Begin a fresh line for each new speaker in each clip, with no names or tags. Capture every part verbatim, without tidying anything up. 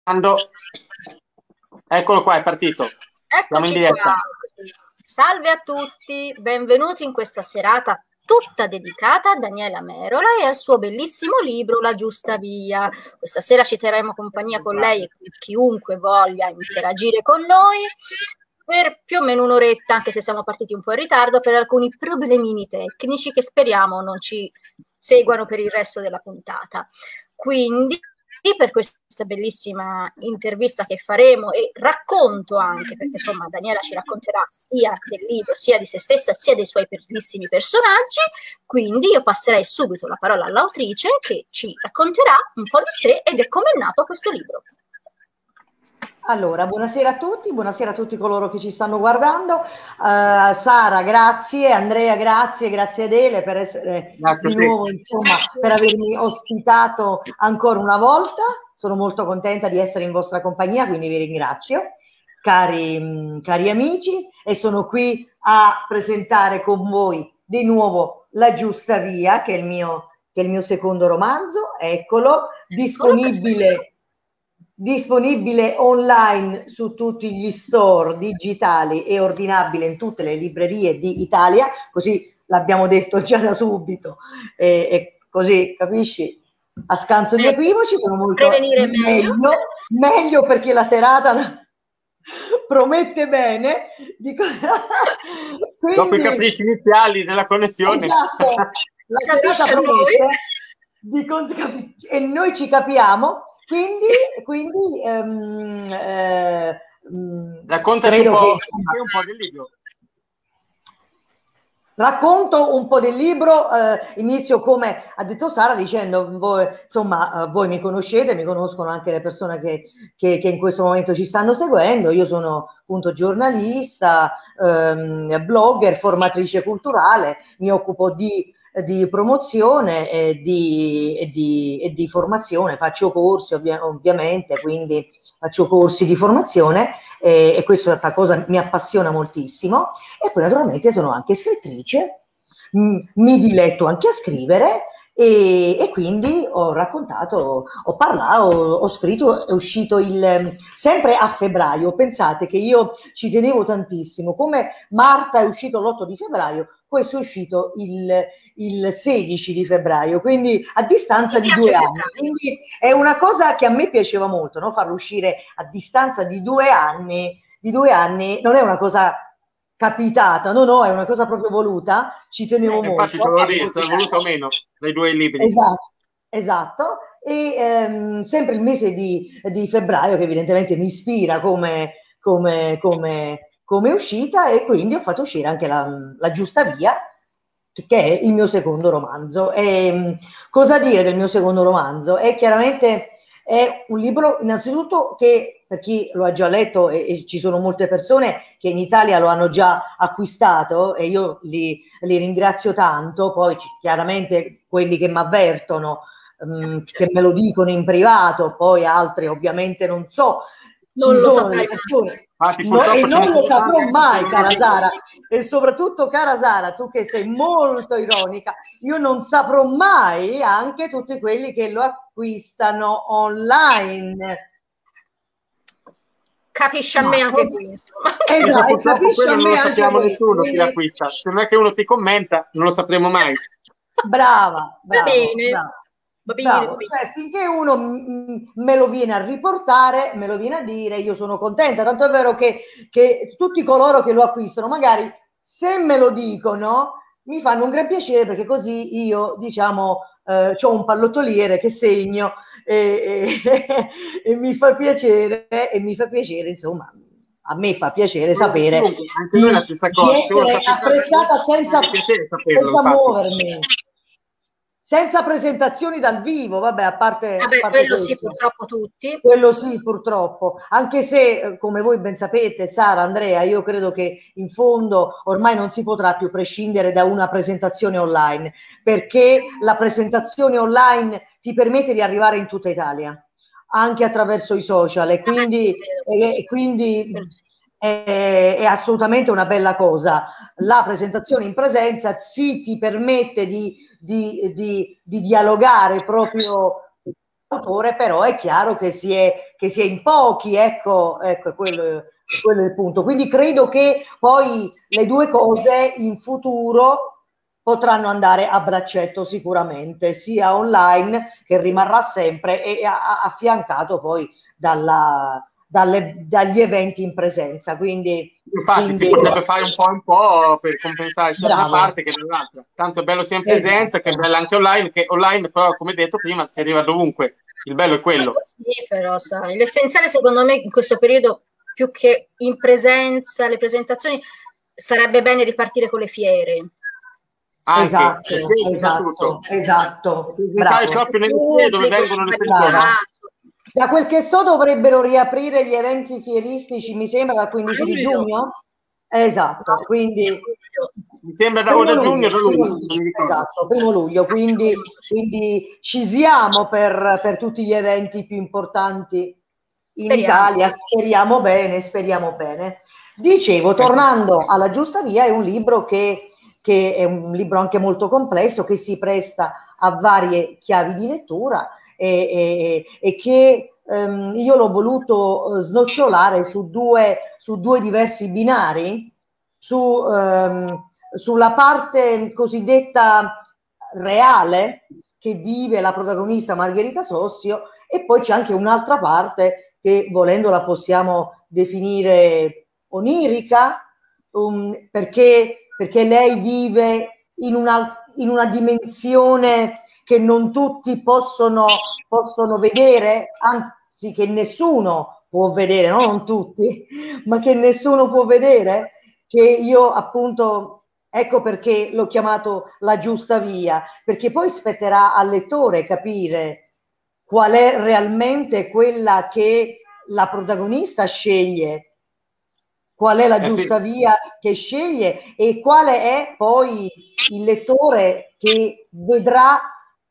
Eccolo qua, è partito. Siamo in
Eccoci
diretta.
qua. Salve a tutti, benvenuti in questa serata tutta dedicata a Daniela Merola e al suo bellissimo libro La giusta via. Questa sera ci terremo compagnia con lei e con chiunque voglia interagire con noi per più o meno un'oretta, anche se siamo partiti un po' in ritardo per alcuni problemini tecnici che speriamo non ci seguano per il resto della puntata. Quindi per questa bellissima intervista che faremo e racconto anche, perché insomma Daniela ci racconterà sia del libro, sia di se stessa, sia dei suoi bellissimi personaggi, quindi io passerei subito la parola all'autrice che ci racconterà un po' di sé ed è come è nato questo libro.
Allora, buonasera a tutti, buonasera a tutti coloro che ci stanno guardando. Uh, Sara, grazie, Andrea, grazie, grazie Adele per essere
grazie
di nuovo, insomma, per avermi ospitato ancora una volta. Sono molto contenta di essere in vostra compagnia, quindi vi ringrazio, cari, cari amici, e sono qui a presentare con voi di nuovo La giusta via, che è il mio, che è il mio secondo romanzo. Eccolo, disponibile... disponibile online su tutti gli store digitali e ordinabile in tutte le librerie di Italia, così l'abbiamo detto già da subito, e, e così capisci, a scanso di equivoci, sono molto
prevenire meglio.
meglio, meglio perché la serata promette bene. Dico...
Quindi, dopo i capricci iniziali della connessione,
esatto, la serata promette di, e noi ci capiamo. Quindi, quindi um, eh,
raccontaci un po', che... un po' del libro.
Racconto un po' del libro, eh, inizio come ha detto Sara dicendo, voi, insomma, voi mi conoscete, mi conoscono anche le persone che, che, che in questo momento ci stanno seguendo. Io sono appunto giornalista, ehm, blogger, formatrice culturale, mi occupo di di promozione e di, e, di, e di formazione, faccio corsi ovvia, ovviamente, quindi faccio corsi di formazione e, e questa cosa mi appassiona moltissimo. E poi naturalmente sono anche scrittrice, mh, mi diletto anche a scrivere e, e quindi ho raccontato, ho parlato, ho, ho scritto, è uscito il, sempre a febbraio. Pensate che io ci tenevo tantissimo, come Marta è uscito l'otto di febbraio, questo è uscito il, il sedici di febbraio, quindi a distanza di due anni. Quindi è una cosa che a me piaceva molto, no? Farlo uscire a distanza di due anni, di due anni non è una cosa capitata, no, no, è una cosa proprio voluta, ci tenevo
eh,
molto.
Infatti te lo dico, se è voluto o meno, dai due libri.
Esatto, esatto. E ehm, sempre il mese di, di febbraio, che evidentemente mi ispira come, come, come, come uscita, e quindi ho fatto uscire anche la, la giusta via, che è il mio secondo romanzo. E, cosa dire del mio secondo romanzo? È chiaramente è un libro innanzitutto che, per chi lo ha già letto, e, e ci sono molte persone che in Italia lo hanno già acquistato e io li, li ringrazio tanto, poi chiaramente quelli che mi avvertono, um, che me lo dicono in privato, poi altri ovviamente non so,
non
ci
lo
sono
so
delle persone...
Infatti,
No, e non lo saprò
anche
mai, cara Sara, e soprattutto, cara Sara, tu che sei molto ironica, io non saprò mai anche tutti quelli che lo acquistano online.
Capisci a me anche qui, insomma.
Esatto, capisci a me
non lo
anche
sappiamo
questo,
nessuno
quindi...
chi l'acquista. Se non è che uno ti commenta, non lo sapremo mai.
Brava, bravo,
va bene.
bravo.
Va bene,
Bravo.
va bene.
Cioè, finché uno me lo viene a riportare, me lo viene a dire, io sono contenta. Tanto è vero che, che tutti coloro che lo acquistano, magari se me lo dicono, mi fanno un gran piacere, perché così io, diciamo, eh, ho un pallottoliere che segno e, e, e mi fa piacere, e mi fa piacere, insomma, a me fa piacere sapere
anche noi la stessa cosa.
di essere apprezzata senza, senza muovermi. Senza presentazioni dal vivo, vabbè, a parte,
vabbè,
a parte
quello
questo.
sì, purtroppo tutti.
Quello sì, purtroppo. Anche se, come voi ben sapete, Sara, Andrea, io credo che in fondo ormai non si potrà più prescindere da una presentazione online, perché la presentazione online ti permette di arrivare in tutta Italia, anche attraverso i social, e quindi, e, quindi è, è assolutamente una bella cosa. La presentazione in presenza sì ti permette di Di, di, di dialogare proprio l'autore, però è chiaro che si è, che si è in pochi, ecco, ecco quello, quello è il punto. Quindi credo che poi le due cose in futuro potranno andare a braccetto sicuramente, sia online, che rimarrà sempre, e affiancato poi dalla, dalle, dagli eventi in presenza. Quindi,
infatti
quindi...
si potrebbe fare un po' un po' per compensare sia da una
Bravo.
parte che dall'altra. Tanto è bello sia in presenza,
Esatto.
che è bello anche online, che online però, come detto prima, si arriva dovunque. Il bello è quello.
Sì, però sai, l'essenziale secondo me in questo periodo, più che in presenza, le presentazioni, sarebbe bene ripartire con le fiere.
Anche,
Esatto,
esatto,
esatto, esatto,
presentare
bravo.
proprio nelle fiere dove vengono le persone.
Da quel che so dovrebbero riaprire gli eventi fieristici, mi sembra, dal quindici di giugno? Esatto,
No,
quindi...
Mi sembra da,
Primo
da
luglio,
giugno, da
primo
luglio,
luglio, esatto, primo luglio, quindi, quindi ci siamo per, per tutti gli eventi più importanti in
Speriamo.
Italia, speriamo bene, speriamo bene. Dicevo, tornando alla Giusta Via, è un libro che, che è un libro anche molto complesso, che si presta a varie chiavi di lettura e, e, e che ehm, io l'ho voluto snocciolare su due, su due diversi binari, su... Ehm, sulla parte cosiddetta reale che vive la protagonista Margherita Sossio, e poi c'è anche un'altra parte che volendo la possiamo definire onirica, um, perché, perché lei vive in una, in una dimensione che non tutti possono, possono vedere, anzi che nessuno può vedere, no? Non tutti, ma che nessuno può vedere, che io appunto... Ecco perché l'ho chiamato La Giusta Via, perché poi spetterà al lettore capire qual è realmente quella che la protagonista sceglie, qual è la
Eh sì.
giusta via che sceglie e quale è poi il lettore che vedrà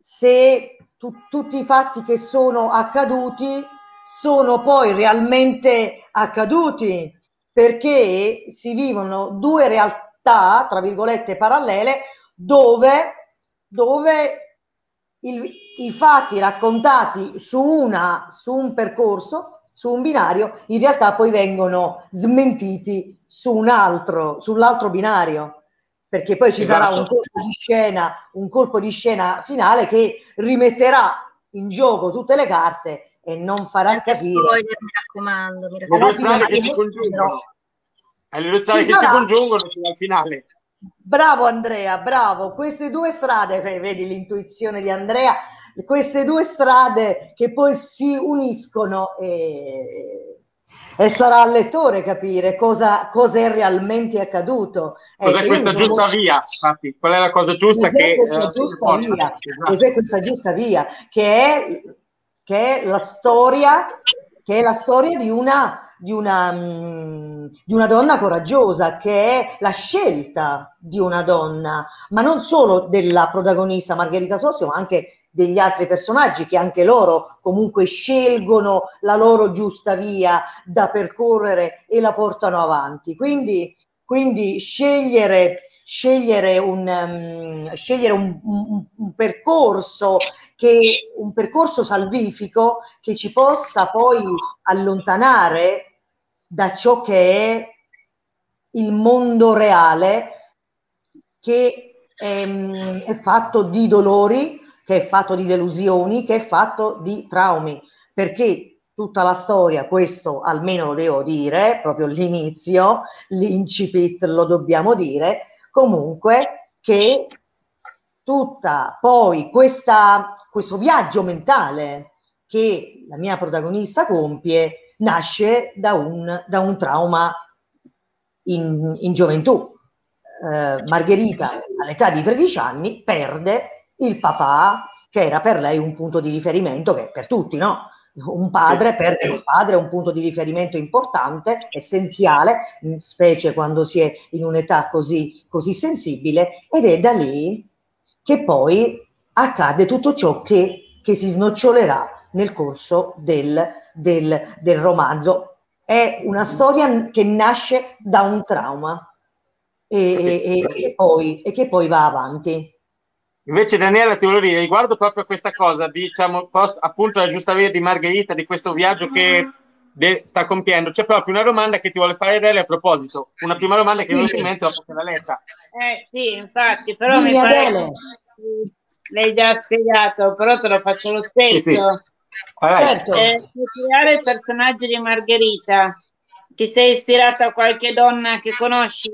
se tu, tutti i fatti che sono accaduti sono poi realmente accaduti, perché si vivono due realtà tra virgolette parallele dove, dove il, i fatti raccontati su, una, su un percorso, su un binario, in realtà poi vengono smentiti su un altro, sull'altro binario, perché poi ci
Esatto.
sarà un colpo di scena, un colpo di scena finale che rimetterà in gioco tutte le carte e non farà
Anche
capire.
spoiler, mi raccomando, mi
Le
raccomando.
due strade che si congiungono. E le due strade che si congiungono fino al finale.
Bravo Andrea, bravo. Queste due strade, vedi l'intuizione di Andrea, queste due strade che poi si uniscono e, e sarà al lettore capire cosa, cosa è realmente accaduto.
Cos'è
ecco,
questa
sono...
giusta via? Infatti, qual è la cosa giusta
cos'è
che...
Questa
Eh,
giusta via?
esatto.
Cos'è questa giusta via? Che è, che è la storia, che è la storia di una, di una, mh, di una donna coraggiosa, che è la scelta di una donna, ma non solo della protagonista Margherita Sossio, ma anche degli altri personaggi che anche loro comunque scelgono la loro giusta via da percorrere e la portano avanti. Quindi, quindi scegliere, scegliere, un, um, scegliere un, un, un percorso che un percorso salvifico che ci possa poi allontanare da ciò che è il mondo reale, che è, è fatto di dolori, che è fatto di delusioni, che è fatto di traumi, perché tutta la storia, questo almeno lo devo dire, proprio l'inizio, l'incipit lo dobbiamo dire, comunque che tutta poi questa, questo viaggio mentale che la mia protagonista compie nasce da un, da un trauma in, in gioventù. Eh, Margherita all'età di tredici anni perde il papà che era per lei un punto di riferimento, che per tutti, no? Un padre perde il padre, è un punto di riferimento importante, essenziale, specie quando si è in un'età così, così sensibile, ed è da lì che poi accade tutto ciò che, che si snocciolerà nel corso del, del, del romanzo. È una storia che nasce da un trauma e, e, e, poi, e che poi va avanti.
Invece Daniela, ti volevo dire, riguardo proprio a questa cosa, diciamo, post, appunto la giusta via di Margherita, di questo viaggio che de- sta compiendo, c'è proprio una domanda che ti vuole fare Adele a proposito, una prima domanda che mi è venuta in mente dopo che l'ha letta.
Eh sì, infatti, però
Dimmi,
mi pare
Adele.
che l'hai già spiegato, però te lo faccio lo
Sì, sì.
stesso.
Vai.
Certo.
Eh, per creare il personaggio di Margherita, ti sei ispirata a qualche donna che conosci?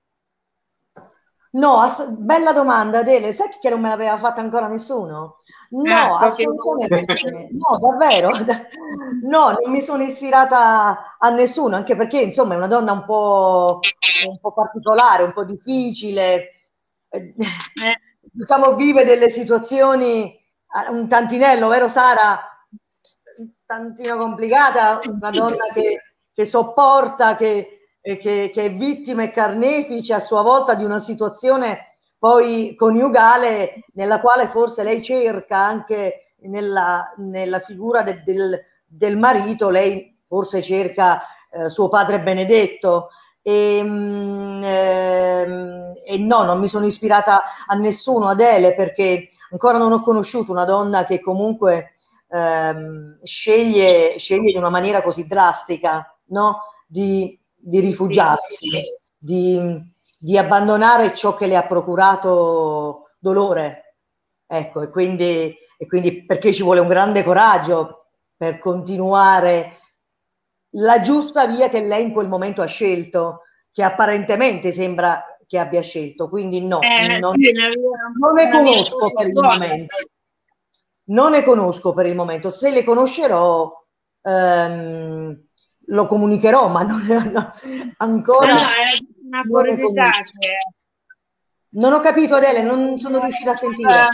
No, ass- bella domanda, Adele. Sai che non me l'aveva fatta ancora nessuno? No,
Ah, proprio
assolutamente. No, davvero. No, non mi sono ispirata a nessuno, anche perché, insomma, è una donna un po', un po' particolare, un po' difficile. Eh,
Eh,
Diciamo, vive delle situazioni eh, un tantinello, vero Sara? Un tantino complicata, una donna che, che sopporta, che, eh, che, che è vittima e carnefice a sua volta di una situazione poi coniugale nella quale forse lei cerca anche nella, nella figura de, del, del marito, lei forse cerca eh, suo padre Benedetto. E, mm, ehm, e no, non mi sono ispirata a nessuno, Adele, perché ancora non ho conosciuto una donna che comunque ehm, sceglie, sceglie in una maniera così drastica, no? Di, di rifugiarsi, di, di abbandonare ciò che le ha procurato dolore. Ecco, e quindi, e quindi perché ci vuole un grande coraggio per continuare la giusta via che lei in quel momento ha scelto, che apparentemente sembra che abbia scelto, quindi no,
eh,
non,
sì, una via-
non ne
una via
conosco per il
buona.
momento. Non ne conosco per il momento, se le conoscerò ehm, lo comunicherò, ma non, no,
No,
ancora
no, è una
non ne
curiosità
conosco.
che
Non ho capito, Adele, non sono riuscita a sentire.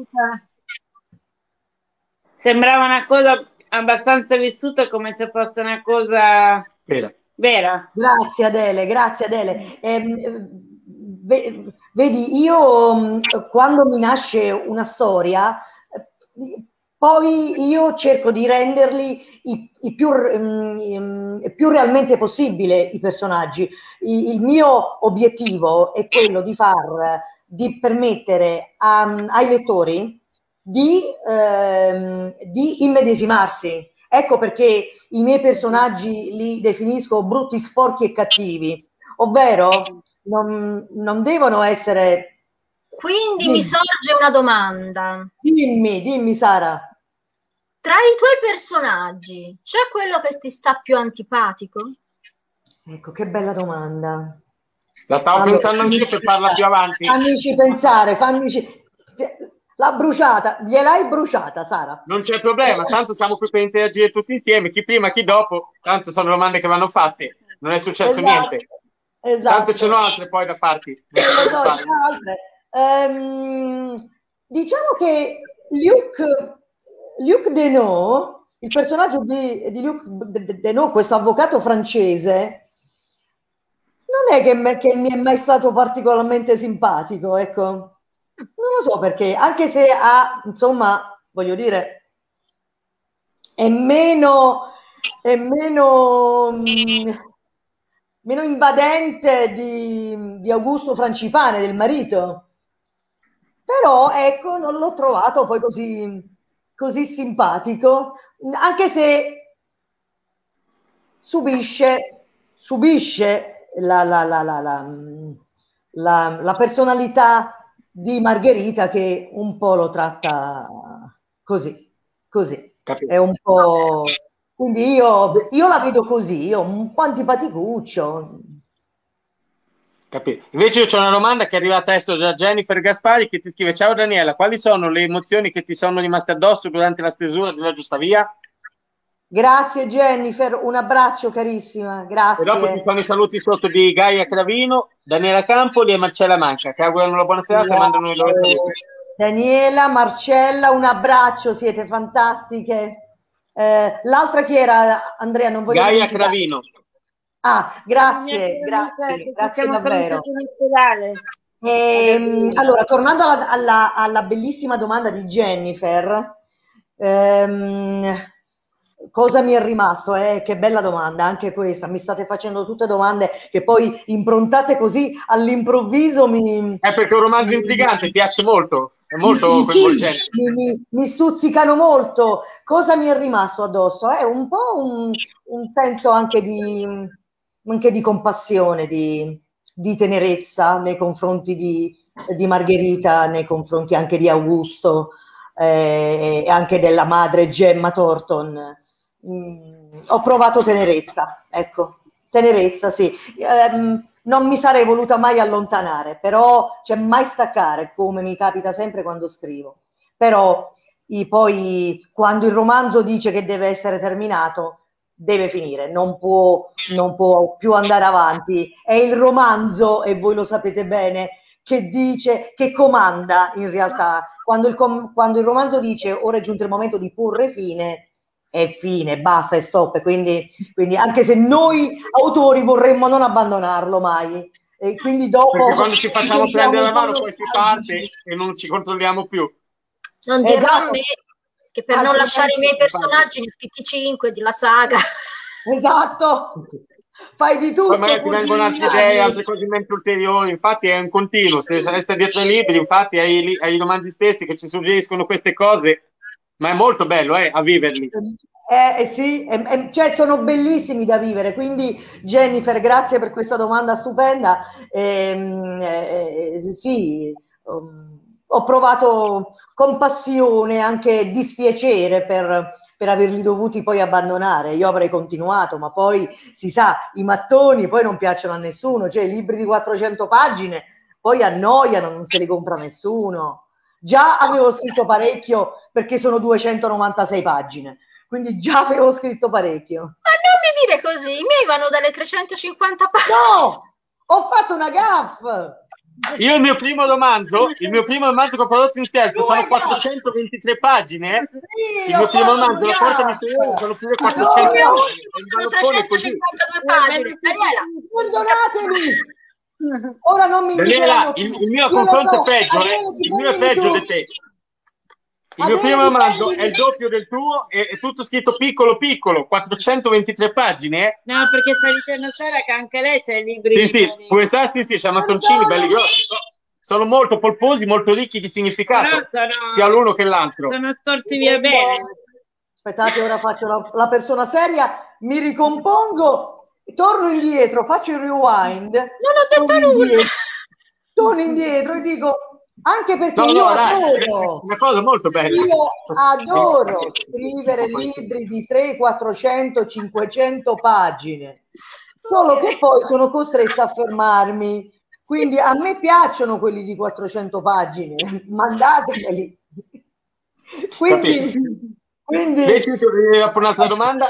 sembrava una cosa abbastanza vissuta come se fosse una cosa
Vera.
vera.
Grazie Adele, grazie Adele. Ehm, ve- vedi, io mh, quando mi nasce una storia, eh, poi io cerco di renderli i, i più, mh, più realmente possibile i personaggi. I- il mio obiettivo è quello di far, di permettere a- ai lettori di, ehm, di immedesimarsi. Ecco perché i miei personaggi li definisco brutti, sporchi e cattivi, ovvero non, non devono essere...
Quindi mi
Dimmi,
sorge una domanda.
dimmi, dimmi Sara.
Tra i tuoi personaggi c'è quello che ti sta più antipatico?
Ecco, che bella domanda.
La stavo
Allora,
pensando anch'io per farla più avanti.
fammici pensare, fammici... La bruciata, gliel'hai bruciata, Sara?
Non c'è problema, tanto siamo qui per interagire tutti insieme, chi prima, chi dopo, tanto sono domande che vanno fatte, non è successo
Esatto,
niente.
esatto.
Tanto ce n'ho altre poi da farti. Non ti
Lo so,
preoccupare.
ce n'ho altre. Ehm, diciamo che Luc, Luc Deneau, il personaggio di, di Luc Deneau, questo avvocato francese, non è che, me- che mi è mai stato particolarmente simpatico, ecco. Non lo so perché, anche se ha, insomma, voglio dire, è meno, è meno, mh, meno invadente di, di Augusto Francipane, del marito. Però ecco, non l'ho trovato poi così, così simpatico, anche se subisce, subisce la, la, la, la, la, la, la personalità di Margherita che un po' lo tratta così, così.
Capito.
È un po'... Quindi io, io la vedo così, io un po' antipaticuccio.
Capito. Invece io c'ho una domanda che è arrivata adesso da Jennifer Gaspari che ti scrive: ciao Daniela, quali sono le emozioni che ti sono rimaste addosso durante la stesura della giusta via?
Grazie Jennifer, un abbraccio carissima,
E dopo ci
grazie.
sono i saluti sotto di Gaia Cravino, Daniela Campoli e Marcella Manca, che augurano una buona serata e mandano i loro saluti.
Daniela, Marcella, un abbraccio, siete fantastiche. Eh, l'altra chi era, Andrea? Non voglio
Gaia
dimenticare.
Cravino.
Ah, grazie, grazie, grazie davvero. Ehm, allora, tornando alla, alla- alla bellissima domanda di Jennifer, ehm, cosa mi è rimasto? Eh, che bella domanda, anche questa. Mi state facendo tutte domande che poi improntate così all'improvviso mi...
È perché è un romanzo intrigante, piace molto. è molto
Sì,
coinvolgente.
mi, mi- mi stuzzicano molto. Cosa mi è rimasto addosso? È un po' un, un senso anche di, anche di compassione, di, di tenerezza nei confronti di, di Margherita, nei confronti anche di Augusto eh, e anche della madre Gemma Thornton. Mm, ho provato tenerezza, ecco, tenerezza, sì. Ehm, non mi sarei voluta mai allontanare, però cioè mai staccare, come mi capita sempre quando scrivo. Però i- poi quando il romanzo dice che deve essere terminato, deve finire, non può, non può più andare avanti. È il romanzo, e voi lo sapete bene, che dice, che comanda in realtà. Quando il, com- quando il romanzo dice ora è giunto il momento di porre fine, è fine, basta e stop. Quindi, quindi anche se noi autori vorremmo non abbandonarlo mai, e quindi
Perché
dopo
quando ci
ci
facciamo
sentiamo
prendere
un
la
po'
mano poi si parte
nostalgici.
e non ci controlliamo più.
Non dirò a
Esatto,
me che per non lasciare i
altrimenti,
miei personaggi ne ho scritti cinque della saga.
esatto, fai di
Poi
tutto
magari ti
pur di
vengono altre idee,
eliminarli.
altre cose in mente ulteriori, infatti è un continuo, se resta dietro ai libri, infatti ai, li- ai romanzi stessi che ci suggeriscono queste cose, ma è molto bello eh, a viverli.
Eh, eh sì, eh, eh, cioè sono bellissimi da vivere, quindi Jennifer, grazie per questa domanda stupenda. Ehm, eh, eh, sì, um, ho provato compassione, anche dispiacere per, per averli dovuti poi abbandonare. Io avrei continuato, ma poi si sa, i mattoni poi non piacciono a nessuno, cioè i libri di quattrocento pagine poi annoiano, non se li compra nessuno. Già avevo scritto parecchio perché sono duecentonovantasei pagine, quindi già avevo scritto parecchio.
Ma non mi dire così, i miei vanno dalle trecentocinquanta pagine.
No, ho fatto una gaffe.
Io il mio primo romanzo, il mio primo romanzo che ho prodotto in self sono
Due gaffe.
quattrocentoventitré pagine, eh.
Sì,
Il mio
ho
primo
fatto
romanzo,
due
La porta
gaffe.
misteriosa, sono più di
Il
quattrocento
mio
Allora,
pagine.
ultimo
E il
sono
baloppone è così.
trecentocinquantadue
Eh,
pagine.
ma-
Daniela,
perdonatemi. Ora non mi
Daniela,
inviteranno più.
il, il mio
Io lo
confronto è
so,
peggio, eh.
Adele,
Il mio è
difendimi
peggio
tu.
di te. Il mio
Adele,
primo romanzo è
difendimi.
il doppio del tuo, è, è tutto scritto piccolo piccolo, quattrocentoventitré pagine, eh.
No, perché sta dicendo Sara che anche lei c'ha i libri
Sì,
di
sì,
quelli.
puoi sa, sì, sì, c'è mattoncini belli
Perdonami.
grossi. Sono molto polposi, molto ricchi di
Però
significato,
sono,
sia l'uno che l'altro.
sono scorsi via
Riprendo.
bene.
Aspettate, ora faccio la, la persona seria, mi ricompongo, torno indietro, faccio il rewind,
non ho detto
torno
nulla.
indietro, torno indietro e dico, anche perché
No,
io
no, dai, è
adoro,
una cosa molto bella.
io adoro scrivere libri di trecento, quattrocento, cinquecento pagine, solo che poi sono costretta a fermarmi. Quindi a me piacciono quelli di quattrocento pagine, mandatemeli.
Capito?
Quindi, quindi
Invece ti vorrei fare un'altra domanda.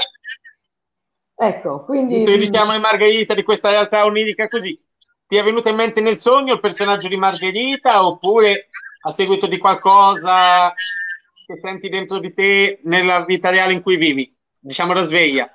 ecco, quindi
Visto il
mh,
richiamo di Margherita di questa realtà onirica così, ti è venuto in mente nel sogno il personaggio di Margherita oppure a seguito di qualcosa che senti dentro di te nella vita reale in cui vivi? Diciamo da sveglia.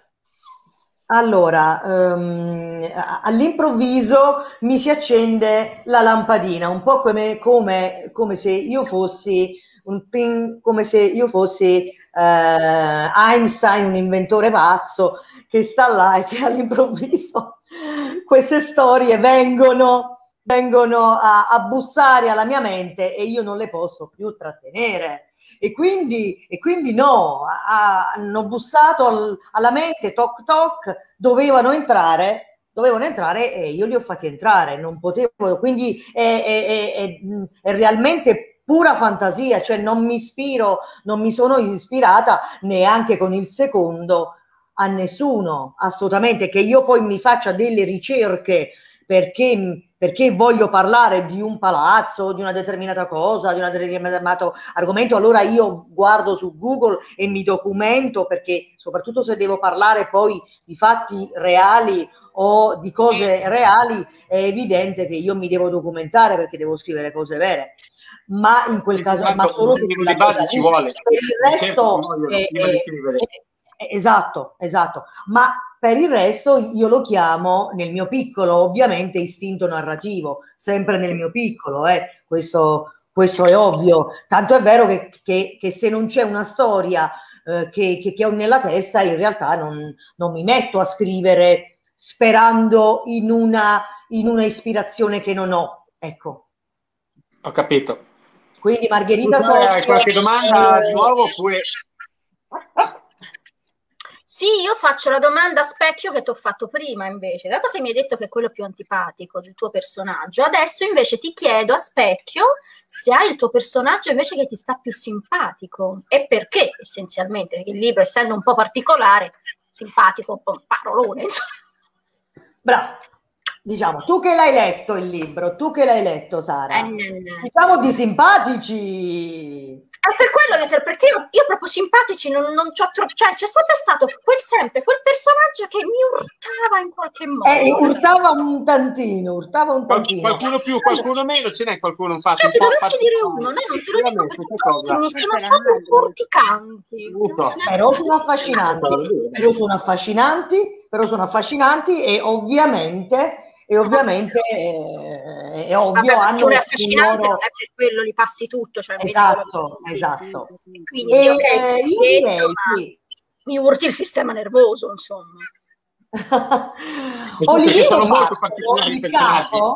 allora, ehm, a- all'improvviso mi si accende la lampadina, un po' come, come- come se io fossi un ping, come se io fossi eh, Einstein, un inventore pazzo che sta là e che all'improvviso queste storie vengono, vengono a, a bussare alla mia mente e io non le posso più trattenere. E quindi, e quindi no, a- hanno bussato al- alla mente, toc toc, dovevano entrare, dovevano entrare e io li ho fatti entrare, non potevo, quindi è, è- è- è- è realmente pura fantasia, cioè non mi ispiro, non mi sono ispirata neanche con il secondo a nessuno, assolutamente, che io poi mi faccia delle ricerche perché, perché voglio parlare di un palazzo, di una determinata cosa, di un determinato argomento, allora io guardo su Google e mi documento, perché soprattutto se devo parlare poi di fatti reali o di cose reali, è evidente che io mi devo documentare perché devo scrivere cose vere. Ma in quel
Sì,
caso, ma
tanto un
solo che
minimo di
quella cosa
base ci
lì.
vuole.
Per il
Le ricerche ci
resto,
vogliono
eh,
prima di
eh,
scrivere.
eh, esatto, esatto. Ma per il resto io lo chiamo nel mio piccolo, ovviamente, istinto narrativo, sempre nel mio piccolo, eh. Questo, questo è ovvio. Tanto è vero che, che, che se non c'è una storia eh, che, che, che ho nella testa, in realtà non, non mi metto a scrivere sperando in una, in una ispirazione che non ho. Ecco.
Ho capito.
Quindi Margherita
Tu hai
Sossio,
qualche domanda
eh,
di nuovo oppure...
Sì, io faccio la domanda a specchio che ti ho fatto prima invece, dato che mi hai detto che è quello più antipatico del tuo personaggio, adesso invece ti chiedo a specchio se hai il tuo personaggio invece che ti sta più simpatico e perché essenzialmente, perché il libro essendo un po' particolare, simpatico, un po' un parolone, insomma.
bravo. Diciamo, tu che l'hai letto il libro, tu che l'hai letto, Sara,
Eh, no, no.
diciamo di simpatici.
È per quello che perché io, io proprio simpatici non, non c'ho troppo, cioè c'è sempre stato quel sempre quel personaggio che mi urtava in qualche modo.
Eh, urtava un tantino, urtava un
Qual-
tantino.
qualcuno più, qualcuno meno, ce n'è qualcuno infatti
Cioè,
un
ti
po'
dovessi dire
particolare.
uno, no, non te lo dico perché
Sicuramente, questa
tutti
cosa.
mi sono stati un po' urticanti.
Non lo so.
Però sono affascinanti, però sono affascinanti, però sono affascinanti e ovviamente, e ovviamente eh, è ovvio,
Vabbè, ma se
hanno
uno è
il
affascinante
loro...
non è per quello li passi tutto, cioè vedi
Esatto,
quello-
esatto.
Quindi sì,
E,
ok,
eh, io
detto,
direi
ma
che
mi urti il sistema nervoso, insomma.
Perché
Oliviero
sono molto
Bartolo,
particolari i
il
personaggi.
capo,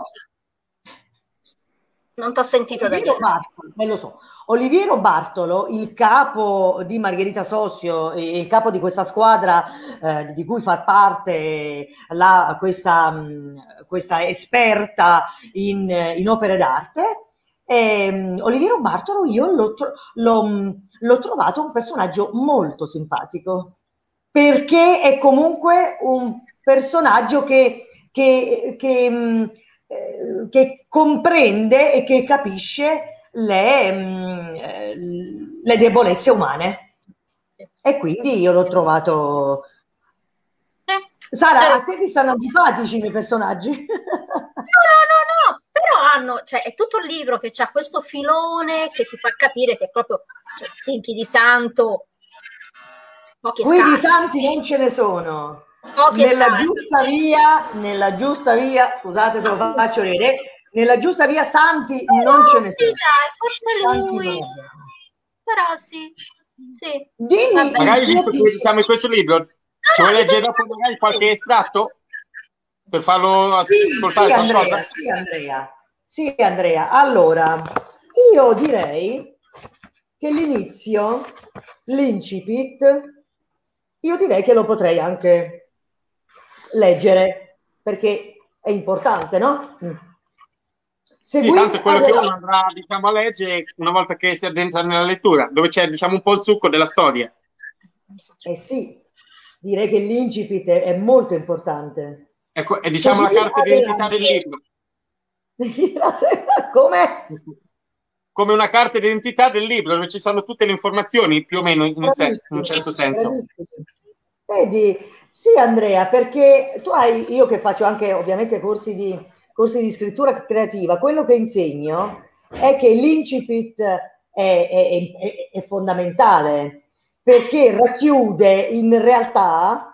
Non t'ho sentito,
Oliviero
Daniele.
Bartolo, eh, lo so. Oliviero Bartolo, il capo di Margherita Sossio, eh, il capo di questa squadra eh, di cui fa parte la- questa, mh, questa esperta in, in opere d'arte, ehm, Oliviero Bartolo io l'ho tro- l'ho, mh, l'ho trovato un personaggio molto simpatico, perché è comunque un personaggio che, che, che, mh, eh, che comprende e che capisce le, mh, eh, le debolezze umane. E quindi io l'ho trovato...
Eh,
Sara,
eh,
a te ti stanno antipatici i miei personaggi?
No, no, no, no, però hanno, cioè è tutto il libro che c'ha questo filone che ti fa capire che proprio, cioè, stinchi di santo, pochi e
Qui di
scarsi,
santi non ce ne sono.
pochi e
Nella
scarsi.
giusta via, nella giusta via, scusate se lo faccio vedere, nella giusta via santi non
Però
ce ne
sì,
sono.
dai, forse
Santi non
lui,
ne abbiamo.
però sì, sì,
Dimmi
vabbè.
il
Magari
tuo
visto che diciamo in questo libro, ci
No,
vuoi
no,
leggere
dipende
dopo
da
magari qualche
te.
estratto per farlo
Sì,
ascoltare
sì
qualcosa?
Andrea, sì Andrea, sì Andrea. Allora, io direi che l'inizio, l'incipit, io direi che lo potrei anche leggere, perché è importante, no? Mm.
Sì, tanto
Seguir
è quello che uno
adelante.
andrà, diciamo, a leggere una volta che si addentra nella lettura, dove c'è, diciamo, un po' il succo della storia.
Eh sì, direi che l'incipit è è molto importante.
Ecco, è diciamo la
Seguir
carta d'identità del
adelante.
libro,
Come?
come una carta d'identità del libro, dove ci sono tutte le informazioni, più o meno in un, se- in un
Bravissimo,
certo senso.
bravissimo. Vedi, sì Andrea, perché tu hai, io che faccio anche ovviamente corsi di, corsi di scrittura creativa, quello che insegno è che l'incipit è, è- è- è fondamentale, perché racchiude in realtà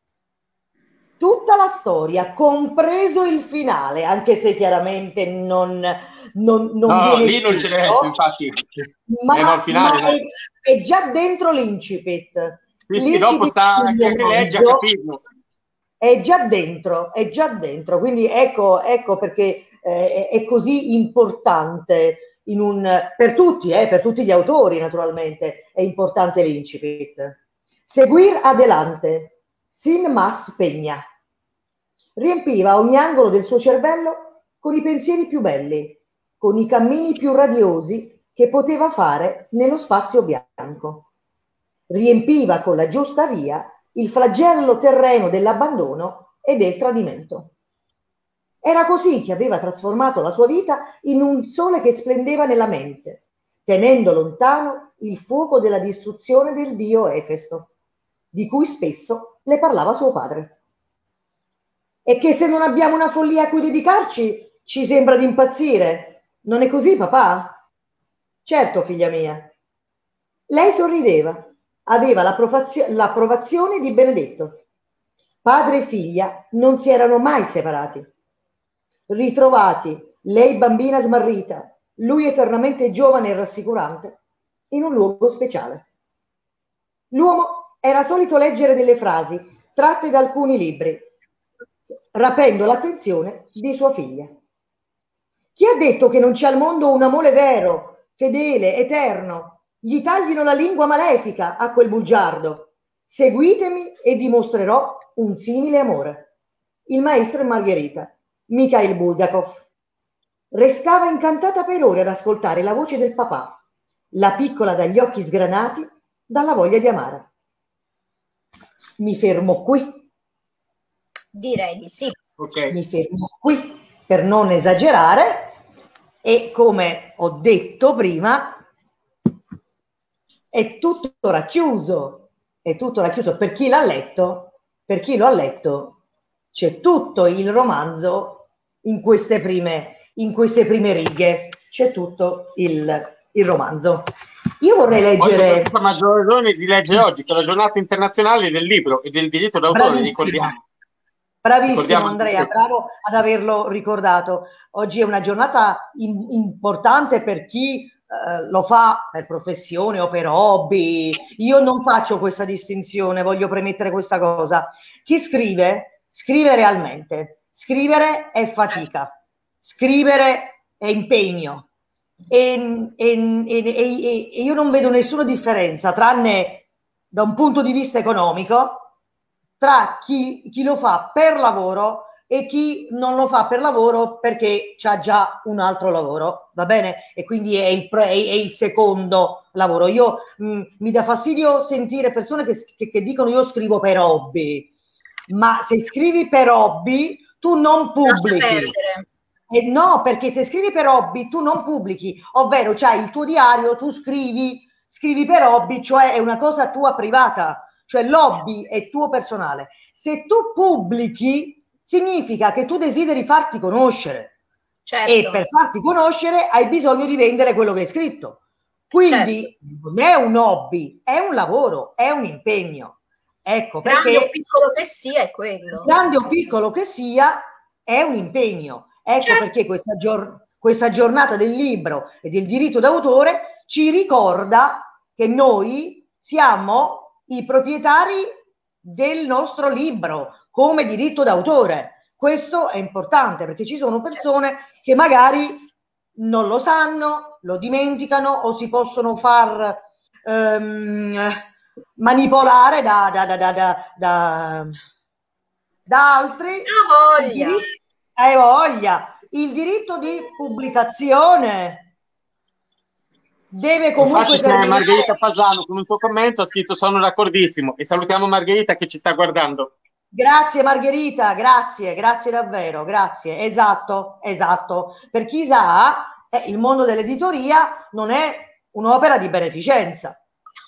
tutta la storia, compreso il finale, anche se chiaramente non, non- non
No,
viene
lì non ce deve essere,
scritto,
infatti.
ma,
Eh no, al finale
ma
no.
è, è già dentro l'incipit.
Sì, sì, dopo
L'incipit
sta
del
che rilegge a
romanzo
capirlo.
è già dentro, è già dentro, quindi ecco, ecco perché eh, è così importante in un, per tutti, eh, per tutti gli autori naturalmente, è importante l'incipit. Seguir adelante, sin mas peña. Riempiva ogni angolo del suo cervello con i pensieri più belli, con i cammini più radiosi che poteva fare nello spazio bianco. Riempiva con la giusta via il flagello terreno dell'abbandono e del tradimento. Era così che aveva trasformato la sua vita in un sole che splendeva nella mente, tenendo lontano il fuoco della distruzione del dio Efesto, di cui spesso le parlava suo padre. E che se non abbiamo una follia a cui dedicarci, ci sembra di impazzire. Non è così, papà? Certo, figlia mia. Lei sorrideva, aveva l'approvazione di Benedetto. Padre e figlia non si erano mai separati. Ritrovati, lei bambina smarrita, lui eternamente giovane e rassicurante, in un luogo speciale. L'uomo era solito leggere delle frasi tratte da alcuni libri, rapendo l'attenzione di sua figlia. Chi ha detto che non c'è al mondo un amore vero fedele, eterno, gli taglino la lingua malefica a quel bugiardo. Seguitemi e vi mostrerò un simile amore. Il maestro e Margherita, Mikhail Bulgakov. Restava incantata per ore ad ascoltare la voce del papà, la piccola dagli occhi sgranati dalla voglia di amare. Mi fermo qui.
Direi di sì.
Okay.
Mi fermo qui per non esagerare e, come ho detto prima, è tutto racchiuso, è tutto racchiuso. Per chi l'ha letto, per chi lo ha letto, c'è tutto il romanzo in queste prime, in queste prime righe, c'è tutto il, il romanzo. Io vorrei leggere...
Poi, a maggior ragione di leggere oggi, che è la giornata internazionale del libro e del diritto d'autore, ricordiamo.
Bravissimo
ricordiamo
Andrea, bravo ad averlo ricordato. Oggi è una giornata in, importante per chi eh, lo fa per professione o per hobby. Io non faccio questa distinzione, voglio premettere questa cosa. Chi scrive, scrive realmente. Scrivere è fatica, scrivere è impegno. E, e, e, e io non vedo nessuna differenza, tranne da un punto di vista economico, tra chi, chi lo fa per lavoro e chi non lo fa per lavoro perché c'ha già un altro lavoro, va bene? E quindi è il, è il secondo lavoro. Io mh, mi dà fastidio sentire persone che, che, che dicono io scrivo per hobby, ma se scrivi per hobby tu non pubblichi. Eh, no, perché se scrivi per hobby tu non pubblichi, ovvero c'hai il tuo diario, tu scrivi, scrivi per hobby, cioè è una cosa tua privata, cioè l'hobby è tuo personale. Se tu pubblichi significa che tu desideri farti conoscere, certo. E per farti conoscere hai bisogno di vendere quello che hai scritto. Quindi certo. Non è un hobby, è un lavoro, è un impegno. Ecco,
grande
perché
o piccolo che sia è quello.
Grande o piccolo che sia è un impegno. Ecco certo. Perché questa, gior- questa giornata del libro e del diritto d'autore ci ricorda che noi siamo i proprietari del nostro libro come diritto d'autore. Questo è importante perché ci sono persone che magari non lo sanno, lo dimenticano o si possono far ehm, manipolare da, da, da, da, da, da, da altri.
Ah, voglia.
Hai voglia. Il diritto di pubblicazione deve comunque
Infatti c'è
terminare.
Margherita Fasano con un suo commento ha scritto sono d'accordissimo e salutiamo Margherita che ci sta guardando.
Grazie Margherita, grazie, grazie davvero, grazie. Esatto, esatto. Per chi sa, eh, il mondo dell'editoria non è un'opera di beneficenza.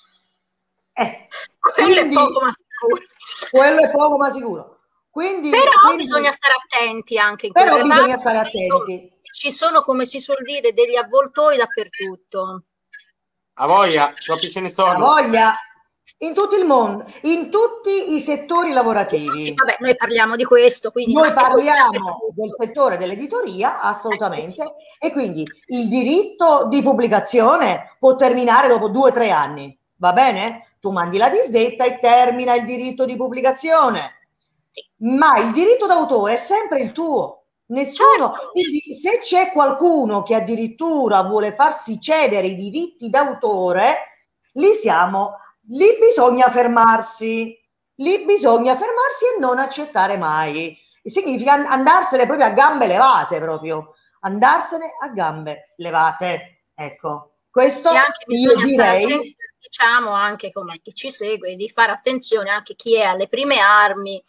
Eh,
quello
quindi,
è poco ma sicuro.
Quello è poco ma sicuro. Quindi,
però
quindi,
bisogna stare attenti anche in
però
quelle
bisogna
date.
stare attenti.
Ci sono, come si suol dire, degli avvoltoi dappertutto.
A voglia, proprio ce ne sono.
A voglia, in tutto il mondo, in tutti i settori lavorativi.
Vabbè, noi parliamo di questo, quindi
noi parliamo del settore dell'editoria, assolutamente,
eh, sì, sì.
E quindi il diritto di pubblicazione può terminare dopo due o tre anni, va bene? Tu mandi la disdetta e termina il diritto di pubblicazione. Ma il diritto d'autore è sempre il tuo, nessuno.
Certo.
Quindi se c'è qualcuno che addirittura vuole farsi cedere i diritti d'autore, lì siamo, lì bisogna fermarsi, lì bisogna fermarsi e non accettare mai. Significa andarsene proprio a gambe levate, proprio andarsene a gambe levate. Ecco, questo
e anche
io direi.
Attenti, diciamo anche come chi ci segue di fare attenzione anche chi è alle prime armi,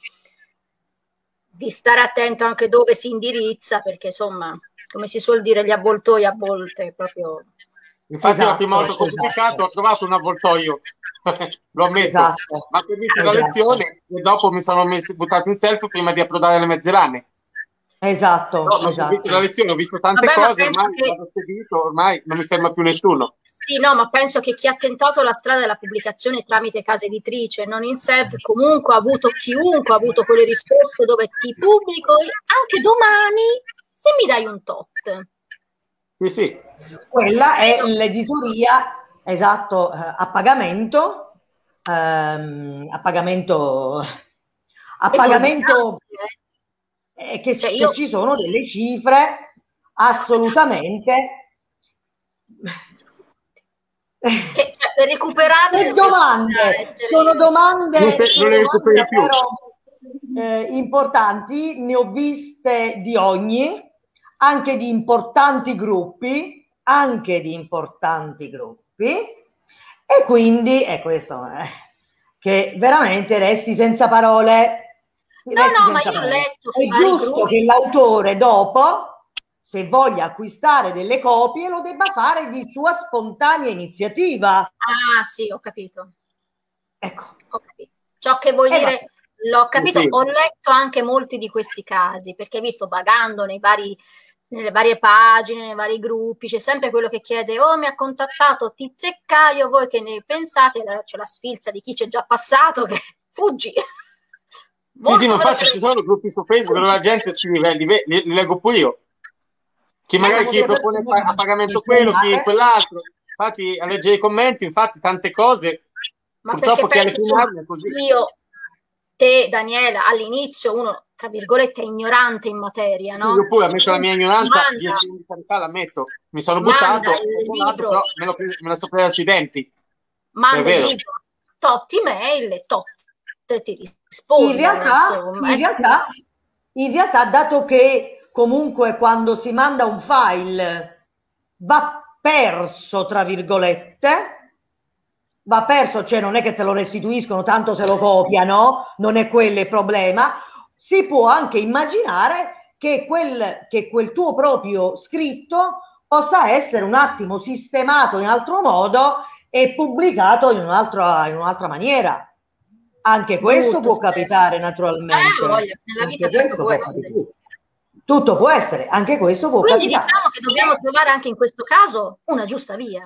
di stare attento anche dove si indirizza, perché insomma, come si suol dire, gli avvoltoi a volte proprio.
Infatti
esatto,
la prima volta complicato esatto. Ho trovato un avvoltoio, l'ho ammesso,
esatto.
ma ho visto
esatto.
la lezione e dopo mi sono messo, buttato in selfie prima di approdare alle mezze lane.
Esatto,
no,
esatto.
Ho visto la lezione, ho visto tante
Vabbè,
cose, ormai
che...
vado spedito, ormai non mi ferma più nessuno.
Sì, no, ma penso che chi ha tentato la strada della pubblicazione tramite casa editrice, non in self, comunque ha avuto chiunque, ha avuto quelle risposte dove ti pubblico anche domani se mi dai un tot.
Sì, sì.
Quella è l'editoria, esatto, eh, a pagamento, ehm, a pagamento, a pagamento, eh, che, cioè io... che ci sono delle cifre assolutamente
Che, cioè, per recuperare
le domande, essere... sono domande,
non, te,
sono
non le
domande
più.
Però, eh, importanti, ne ho viste di ogni, anche di importanti gruppi, anche di importanti gruppi, e quindi è questo, eh, che veramente resti senza parole.
No,
resti
no, ma
senza
io ho
parole.
letto
È giusto gruppi. Che l'autore dopo, se voglia acquistare delle copie, lo debba fare di sua spontanea iniziativa.
Ah, sì, ho capito.
Ecco.
Ho capito. Ciò che vuoi
eh,
dire, l'ho capito.
Sì.
Ho letto anche molti di questi casi, perché visto vagando nei vari, nelle varie pagine, nei vari gruppi, c'è sempre quello che chiede, oh, mi ha contattato Tizio e Caio, voi che ne pensate? C'è la sfilza di chi c'è già passato, che fuggi.
Sì, sì, ma infatti ci sono gruppi su Facebook dove la gente scrive, li, li, li leggo pure io. Chi magari chi propone a pagamento quello, chi quell'altro. Infatti a leggere i commenti, infatti tante cose,
ma
purtroppo chi ha le
prime
armi è così.
Io, te, Daniela, all'inizio uno, tra virgolette, è ignorante in materia, no?
Io pure ammetto la mia ignoranza, dieci anni fa l'ammetto, mi sono buttato, buttato però me lo, me lo so prendere sui denti.
Manda il libro, totti mail e totti ti rispondi.
In realtà, in realtà, in realtà, dato che comunque quando si manda un file va perso, tra virgolette, va perso, cioè non è che te lo restituiscono, tanto se lo copiano, non è quello il problema, si può anche immaginare che quel, che quel tuo proprio scritto possa essere un attimo sistemato in altro modo e pubblicato in un'altra, in un'altra maniera. Anche questo
Molto
può
spesso.
capitare naturalmente.
Eh, voglio, nella vita tutto può essere.
Tutto può essere, anche questo può
Quindi
capitare.
diciamo che dobbiamo trovare anche in questo caso una giusta via.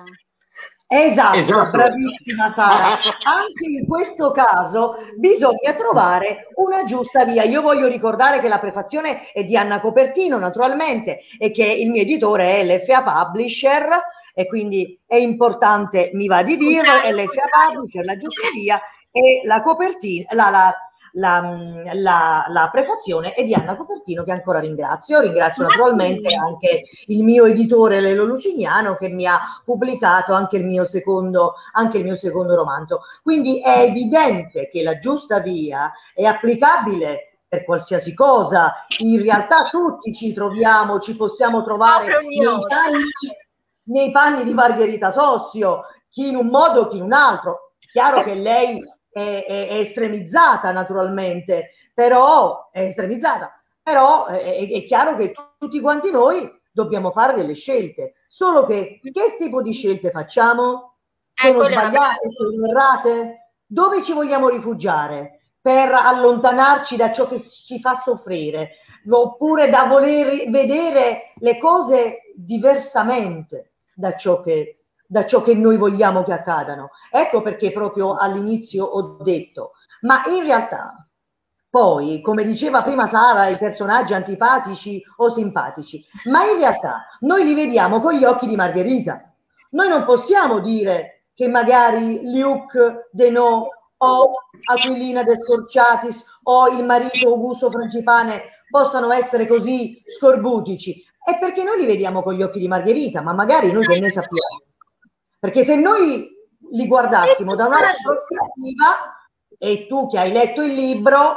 Esatto,
esatto.
Bravissima Sara. Anche in questo caso bisogna trovare una giusta via. Io voglio ricordare che la prefazione è di Anna Copertino, naturalmente, e che il mio editore è l'F A Publisher, e quindi è importante, mi va di dirlo, è l'F A Publisher, la giusta via, e la copertina, la, la, la, la, la prefazione è di Anna Copertino, che ancora ringrazio. Ringrazio naturalmente anche il mio editore Lelo Lucignano, che mi ha pubblicato anche il mio secondo, anche il mio secondo romanzo. Quindi è evidente che la giusta via è applicabile per qualsiasi cosa. In realtà tutti ci troviamo, ci possiamo trovare nei panni, nei panni di Margherita Sossio, chi in un modo, chi in un altro. Chiaro che lei è, è, è estremizzata, naturalmente, però è estremizzata, però è, è chiaro che tutti quanti noi dobbiamo fare delle scelte. Solo che che tipo di scelte facciamo? Sono eh, sbagliate, sono errate? Dove ci vogliamo rifugiare per allontanarci da ciò che ci fa soffrire, oppure da voler vedere le cose diversamente da ciò che da ciò che noi vogliamo che accadano. Ecco perché proprio all'inizio ho detto, ma in realtà poi, come diceva prima Sara, i personaggi antipatici o simpatici, ma in realtà noi li vediamo con gli occhi di Margherita. Noi non possiamo dire che magari Luke Denot o Aquilina de Scorciatis o il marito Augusto Frangipane possano essere così scorbutici. È perché noi li vediamo con gli occhi di Margherita, ma magari noi che ne sappiamo. Perché se noi li guardassimo da un'altra prospettiva, e tu che hai letto il libro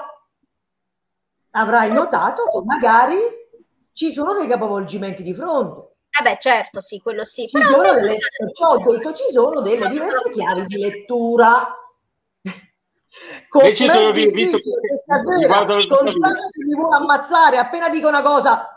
avrai notato che magari ci sono dei capovolgimenti di fronte.
Eh beh, certo, sì, quello sì.
Ci sono delle, perciò ho detto, ci sono delle diverse chiavi di lettura. Come
Invece te lo dico, visto che
stasera, Constanzo mi vuole ammazzare appena dico una cosa.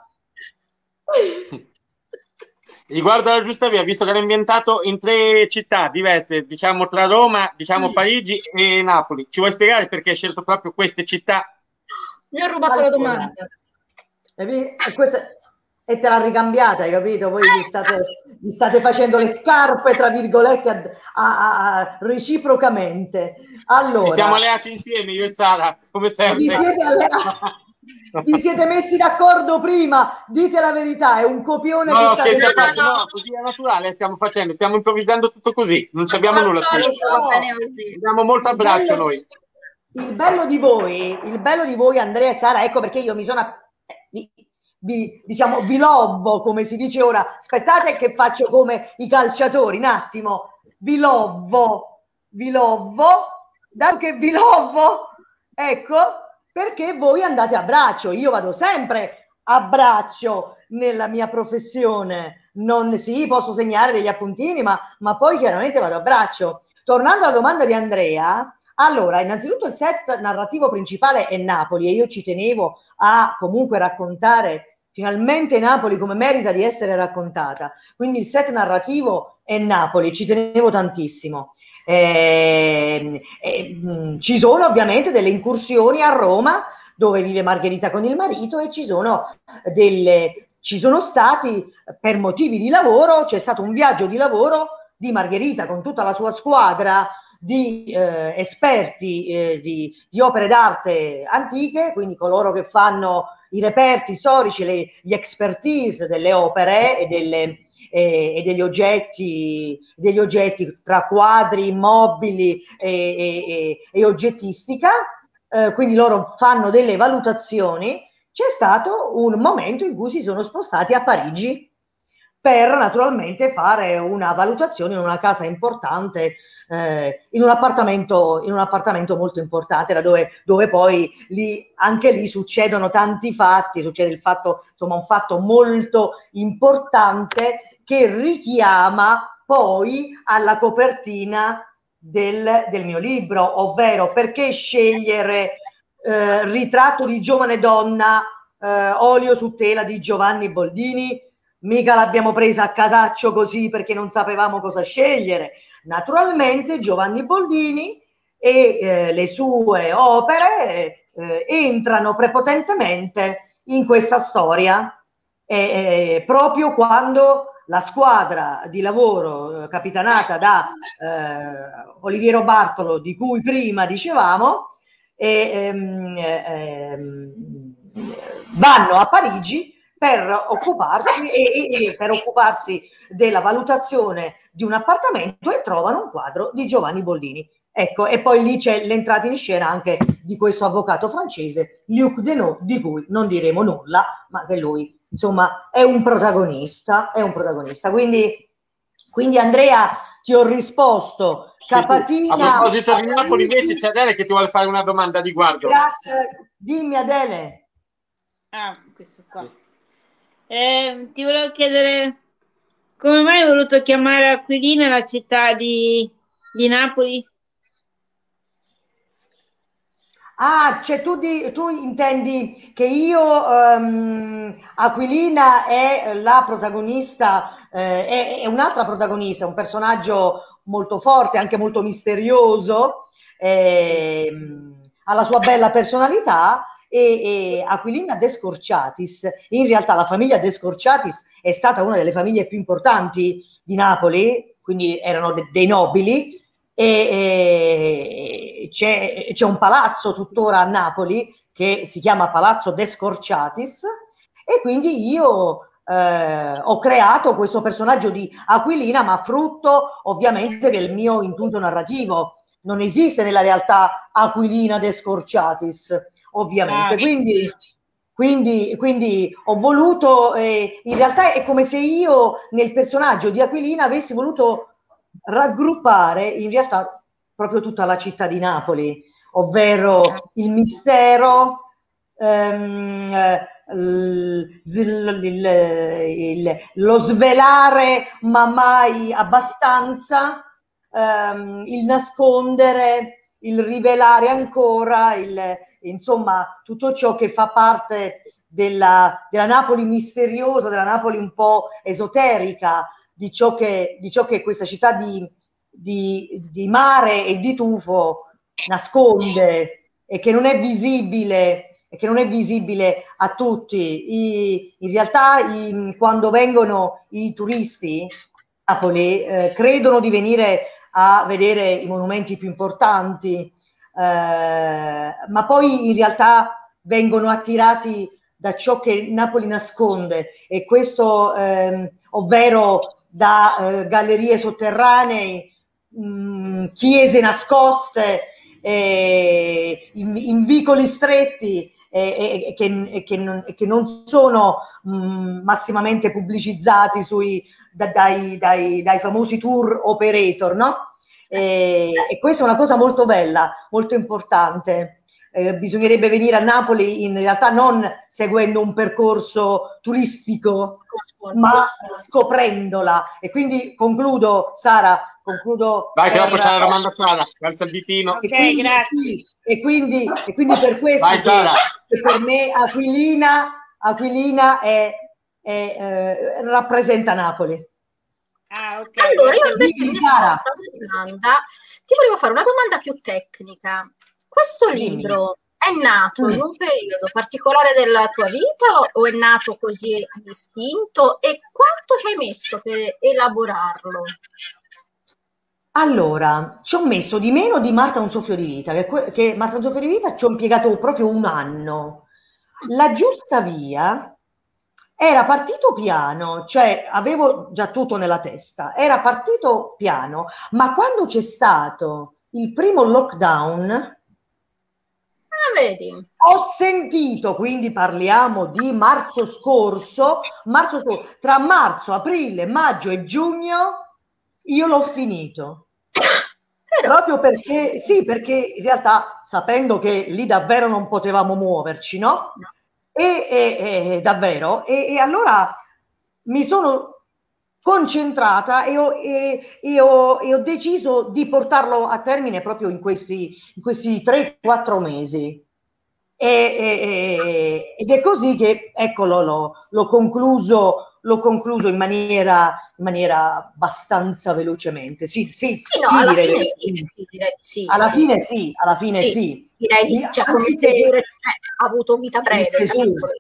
Riguardo alla giusta via, visto che era ambientato in tre città diverse, diciamo tra Roma, diciamo sì. Parigi e Napoli, ci vuoi spiegare perché hai scelto proprio queste città?
Mi ho rubato la domanda.
E, questa, e te l'ha ricambiata, hai capito? Voi vi state, vi state facendo le scarpe, tra virgolette, a, a, a, reciprocamente. Allora,
ci siamo alleati insieme, io e Sara, come sempre.
Vi siete alleati. Vi siete messi d'accordo prima, dite la verità, è un copione.
No,
che
no,
state
scherzo, no, no, così è naturale, stiamo facendo, stiamo improvvisando tutto così, non abbiamo nulla. Abbiamo molto abbraccio
bello,
noi.
Il bello di voi, il bello di voi Andrea e Sara, ecco perché io mi sono, vi, vi, diciamo, vi lobbo, come si dice ora, aspettate che faccio come i calciatori, un attimo, vi lovo, vi lovo, dato che vi lovo, ecco, perché voi andate a braccio, io vado sempre a braccio nella mia professione, non sì, posso segnare degli appuntini, ma, ma poi chiaramente vado a braccio. Tornando alla domanda di Andrea, allora, innanzitutto il set narrativo principale è Napoli e io ci tenevo a comunque raccontare finalmente Napoli come merita di essere raccontata, quindi il set narrativo è Napoli, ci tenevo tantissimo. Eh, eh, ci sono ovviamente delle incursioni a Roma dove vive Margherita con il marito e ci sono delle, ci sono stati per motivi di lavoro, c'è stato un viaggio di lavoro di Margherita con tutta la sua squadra di eh, esperti eh, di, di opere d'arte antiche, quindi coloro che fanno i reperti storici, le, gli expertise delle opere e, delle, eh, e degli oggetti, degli oggetti tra quadri, mobili e, e, e oggettistica, eh, quindi loro fanno delle valutazioni. C'è stato un momento in cui si sono spostati a Parigi per naturalmente fare una valutazione in una casa importante, eh, in un appartamento, in un appartamento molto importante, da dove, dove poi lì, anche lì succedono tanti fatti, succede il fatto, insomma, un fatto molto importante che richiama poi alla copertina del, del mio libro, ovvero perché scegliere eh, ritratto di giovane donna, eh, olio su tela di Giovanni Boldini. Mica l'abbiamo presa a casaccio così perché non sapevamo cosa scegliere. Naturalmente Giovanni Boldini e eh, le sue opere eh, entrano prepotentemente in questa storia, eh, proprio quando la squadra di lavoro eh, capitanata da eh, Oliviero Bartolo, di cui prima dicevamo, eh, ehm, ehm, vanno a Parigi per occuparsi, e, e per occuparsi della valutazione di un appartamento e trovano un quadro di Giovanni Boldini. Ecco, e poi lì c'è l'entrata in scena anche di questo avvocato francese, Luc Denot, di cui non diremo nulla, ma che lui, insomma, è un protagonista, è un protagonista. Quindi, quindi Andrea, ti ho risposto. Capatina.
A proposito di Napoli, invece c'è Adele che ti vuole fare una domanda di guardo.
Grazie, dimmi Adele.
Ah, questo qua. Eh, ti volevo chiedere come mai hai voluto chiamare Aquilina la città di, di Napoli?
Ah, cioè tu, di, tu intendi che io, um, Aquilina è la protagonista, eh, è, è un'altra protagonista, un personaggio molto forte, anche molto misterioso, eh, ha la sua bella personalità. E, e Aquilina Descorciatis, in realtà la famiglia Descorciatis è stata una delle famiglie più importanti di Napoli, quindi erano de, dei nobili, e, e c'è, c'è un palazzo tuttora a Napoli che si chiama Palazzo Descorciatis, e quindi io eh, ho creato questo personaggio di Aquilina, ma frutto ovviamente del mio intuito narrativo. Non esiste nella realtà Aquilina Descorciatis, ovviamente, quindi, quindi, quindi ho voluto, eh, in realtà è come se io nel personaggio di Aquilina avessi voluto raggruppare in realtà proprio tutta la città di Napoli, ovvero il mistero, ehm, il, il, il, lo svelare ma mai abbastanza, ehm, il nascondere, il rivelare ancora, il, insomma tutto ciò che fa parte della, della Napoli misteriosa, della Napoli un po' esoterica, di ciò che, di ciò che questa città di, di, di mare e di tufo nasconde e che non è visibile, e che non è visibile a tutti. I, in realtà i, quando vengono i turisti a Napoli eh, credono di venire a vedere i monumenti più importanti, eh, ma poi in realtà vengono attirati da ciò che Napoli nasconde, e questo eh, ovvero da eh, gallerie sotterranee, mh, chiese nascoste, eh, in, in vicoli stretti e, e, che, e che, non, che non sono mh, massimamente pubblicizzati sui, da, dai, dai, dai famosi tour operator, no? E, e questa è una cosa molto bella, molto importante. Eh, bisognerebbe venire a Napoli in realtà non seguendo un percorso turistico, ma scoprendola. E quindi concludo, Sara, concludo.
Vai, che
per...
dopo c'è la domanda Sara, alza il ditino.
Ok,
e quindi,
grazie.
sì, e, quindi, e quindi per questo
Vai,
che,
Sara.
che per me Aquilina, Aquilina è, è, eh, rappresenta Napoli.
Ah, ok.
Allora, io invece
Dimmi,
mi
Sara.
domanda, ti volevo fare una domanda più tecnica. Questo
Dimmi.
libro è nato
Mm.
in un periodo particolare della tua vita o è nato così distinto? E quanto ci hai messo per elaborarlo?
Allora, ci ho messo di meno di Marta un soffio di vita, che, que- che Marta un soffio di vita ci ho impiegato proprio un anno. La giusta via era partito piano, cioè avevo già tutto nella testa, era partito piano, ma quando c'è stato il primo lockdown,
Ah, vedi?
ho sentito, quindi parliamo di marzo scorso, marzo scorso, tra marzo, aprile, maggio e giugno, io l'ho finito.
Però,
Proprio perché, sì, perché in realtà sapendo che lì davvero non potevamo muoverci, no? E, e- e davvero, e, e allora mi sono concentrata e ho, e- e ho- e ho deciso di portarlo a termine proprio in questi, in questi tre quattro mesi. E- e- e- ed è così che, eccolo, l'ho l'ho concluso, l'ho concluso in maniera, in maniera abbastanza velocemente. Sì, sì,
sì, no,
sì,
alla
direi
fine
di
sì,
sì.
sì, direi di sì,
Alla
sì.
fine sì, alla fine
Sì,
sì.
direi di
Di-
sì, cioè come
anche
stesura,
se,
cioè, ha avuto vita breve.
di
cioè,
stesura.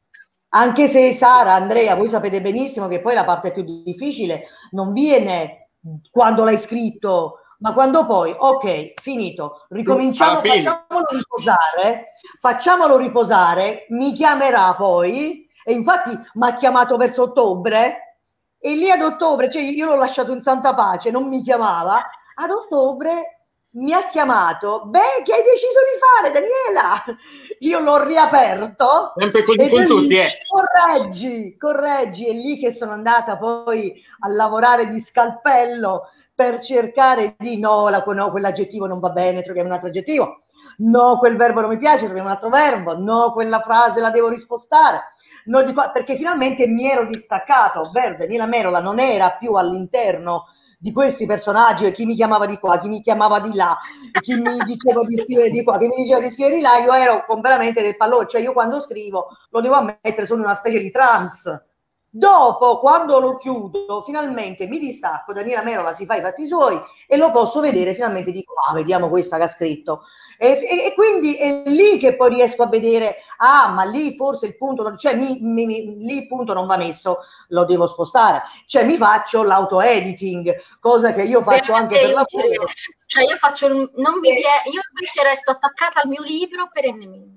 Anche se Sara, Andrea, voi sapete benissimo che poi la parte più difficile non viene quando l'hai scritto, ma quando poi, ok, finito, ricominciamo,
Alla fine.
facciamolo riposare, facciamolo riposare, mi chiamerà poi, e infatti mi ha chiamato verso ottobre, e lì ad ottobre, cioè io l'ho lasciato in santa pace, non mi chiamava, ad ottobre mi ha chiamato, beh, che hai deciso di fare, Daniela? Io l'ho riaperto.
Sempre così
E
con
da
tutti,
lì,
eh.
correggi, correggi, è lì che sono andata poi a lavorare di scalpello per cercare di no, la, no, quell'aggettivo non va bene, troviamo un altro aggettivo, no, quel verbo non mi piace, troviamo un altro verbo, no, quella frase la devo rispostare, no, di qua, perché finalmente mi ero distaccato, ovvero Daniela Merola non era più all'interno di questi personaggi, e chi mi chiamava di qua, chi mi chiamava di là, chi mi diceva di scrivere di qua, chi mi diceva di scrivere di là, io ero completamente del pallone, cioè io quando scrivo lo devo ammettere, sono una specie di trance. Dopo, quando lo chiudo, finalmente mi distacco, Daniela Merola si fa i fatti suoi e lo posso vedere, finalmente dico, ah, vediamo questa che ha scritto. E, e, e quindi è lì che poi riesco a vedere, ah, ma lì forse il punto, cioè mi, mi, mi, lì il punto non va messo, lo devo spostare. Cioè mi faccio l'auto-editing, cosa che io faccio anche per lavoro.
Cioè io faccio, il, non mi vie, io invece resto attaccata al mio libro perennemente.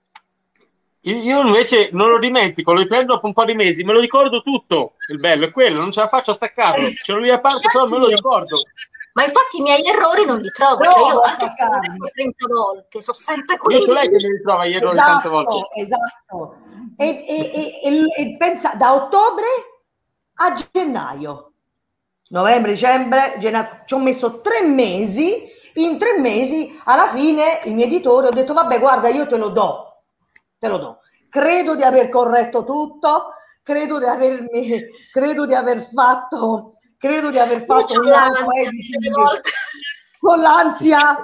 Io invece non lo dimentico, lo riprendo dopo un po' di mesi, me lo ricordo tutto. Il bello è quello, non ce la faccio a staccarlo. Ce l'ho lì a parte, però me lo ricordo.
Ma infatti i miei errori non li trovo,
No,
cioè io anche se lo leggo trenta volte, sono sempre quelli.
Io so lei che mi ritrova gli errori
esatto,
tante volte.
Esatto, e, e, e, e, e pensa, da ottobre a gennaio, novembre, dicembre, gennaio, ci ho messo tre mesi, in tre mesi alla fine il mio editore ho detto vabbè guarda io te lo do, te lo do, credo di aver corretto tutto, credo di avermi, credo di aver fatto, credo di aver fatto un auto-editing con l'ansia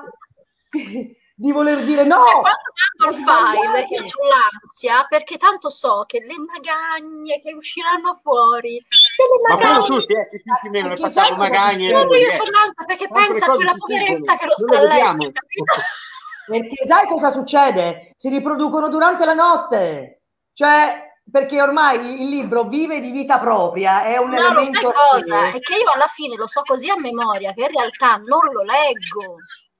di voler dire no.
Quando lo fai, perché io ho l'ansia, perché tanto so che le magagne che usciranno fuori,
ma quello tutti, eh, che tutti meno ne facciamo magagne.
Io ho l'ansia perché pensa a quella poveretta che lo sta a letto,
perché sai cosa succede? Si riproducono durante la notte, cioè perché ormai il libro vive di vita propria, è un
no,
elemento.
Lo sai cosa? È che io alla fine lo so così a memoria che in realtà non lo leggo.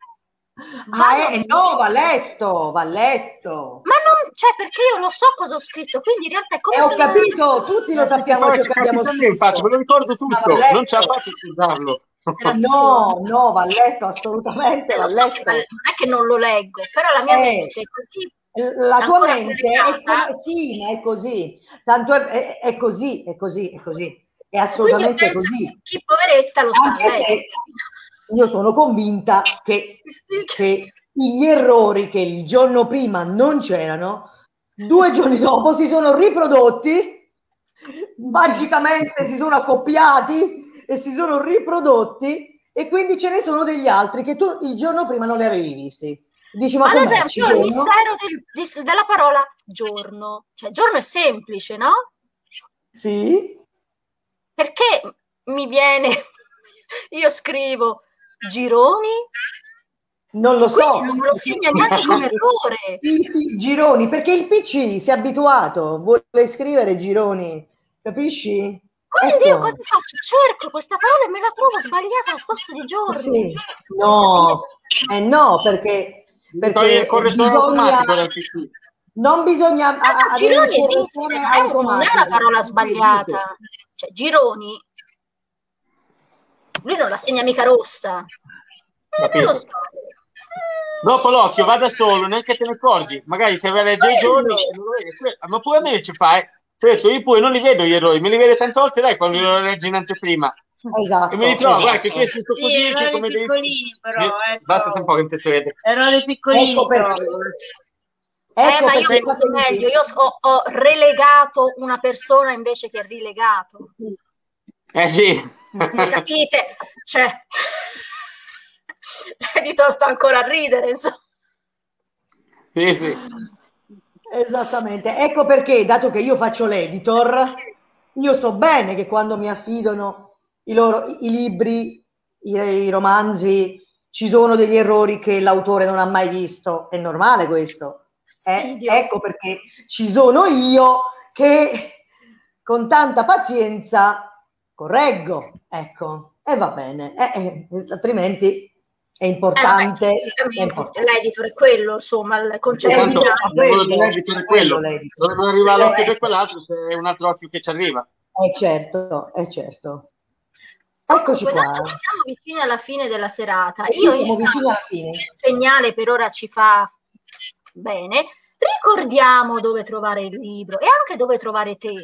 Ah, eh, no, va letto, va letto.
Ma non, cioè, perché io lo so cosa ho scritto, quindi in realtà è come
eh,
se
ho capito, tutti lo sappiamo ciò che abbiamo scritto.
Infatti, me lo ricordo tutto, non ce la faccio a scusarlo.
No, no, va letto, assolutamente, va
so
letto.
non è che non lo leggo, però la mia
eh,
mente è così
la tua mente è come, sì, ma è così, tanto è, è, è così, è così, è così, è assolutamente così.
Chi poveretta lo sa.
Anche se io sono convinta che, che gli errori che il giorno prima non c'erano, due giorni dopo si sono riprodotti, magicamente si sono accoppiati e si sono riprodotti, e quindi ce ne sono degli altri che tu il giorno prima non li avevi visti. Dici, ma
ad esempio il mistero del, della parola giorno, cioè giorno è semplice, no?
Sì.
Perché mi viene, io scrivo gironi,
non lo so,
non me lo segna neanche come errore.
Gironi, perché il P C si è abituato, vuole scrivere gironi, capisci?
Quindi ecco. Io cosa faccio? Cerco questa parola e me la trovo sbagliata al posto di giorni.
Sì. No, eh no, perché perché bisogna, non bisogna
ah,
avere
gironi esiste, non è la parola sbagliata, cioè gironi lui non la segna mica rossa, eh, non lo so.
Dopo l'occhio va da solo, neanche te ne accorgi, magari te vai a leggere i giorni, ma pure a me ci fai, certo, io pure non li vedo gli errori, me li vedo tante volte dai quando li leggi in anteprima.
Esatto,
e mi ritrovo,
esatto.
guarda che questo è scritto così,
sì,
che come
piccolini
devi...
però, ecco.
Basta un po' che non ti si vede.
Errori piccolini.
Ecco perché...
Ecco eh, ma io ho meglio, io ho, ho relegato una persona invece che rilegato.
Eh sì.
Capite? Cioè, l'editor sta ancora a ridere, insomma.
Sì, sì.
Esattamente. Ecco perché, dato che io faccio l'editor, io so bene che quando mi affidano i loro i libri, i, i romanzi, ci sono degli errori che l'autore non ha mai visto. È normale questo. Eh, ecco perché ci sono io che con tanta pazienza correggo, ecco, e va bene, eh, eh, altrimenti è importante.
Eh, vabbè, è importante. L'editor è quello, insomma, il concetto
di l'editor è quello, dove arriva l'occhio per quell'altro, c'è un altro occhio che ci arriva.
Eh certo, è eh, certo. Eccoci
Comunque,
qua.
tanto siamo vicini alla fine della serata.
Eh,
Io
siamo vicini alla fine.
Il segnale per ora ci fa bene. Ricordiamo dove trovare il libro e anche dove trovare te.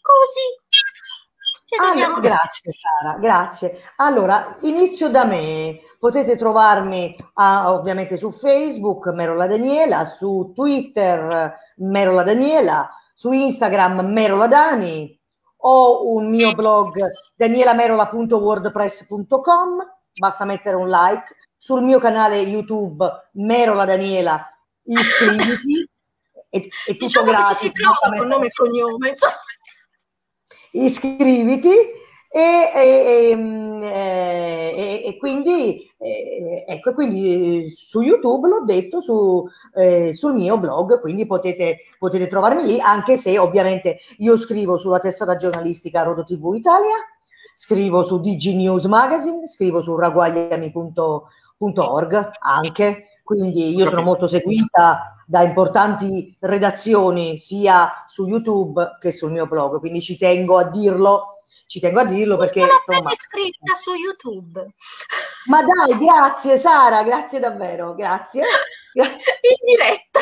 Così.
Allora, grazie Sara, grazie. Allora, inizio da me. Potete trovarmi ah, ovviamente su Facebook, Merola Daniela, su Twitter, Merola Daniela, su Instagram, Merola Dani. Ho un mio blog danielamerola punto wordpress punto com, basta mettere un like. Sul mio canale YouTube Merola Daniela, iscriviti, è, è tutto
diciamo
gratis.
Che si trova con nome e cognome, insomma.
Iscriviti e, e, e, e quindi eh, ecco, quindi su YouTube l'ho detto, su, eh, sul mio blog, quindi potete, potete trovarmi lì, anche se ovviamente io scrivo sulla testata giornalistica Rodo T V Italia, scrivo su D G News Magazine, scrivo su ragguagliami punto org anche, quindi io sono molto seguita da importanti redazioni sia su YouTube che sul mio blog, quindi ci tengo a dirlo. Ci tengo a dirlo perché
sono
insomma
iscritta su YouTube.
Ma dai, grazie Sara, grazie davvero, grazie.
In diretta.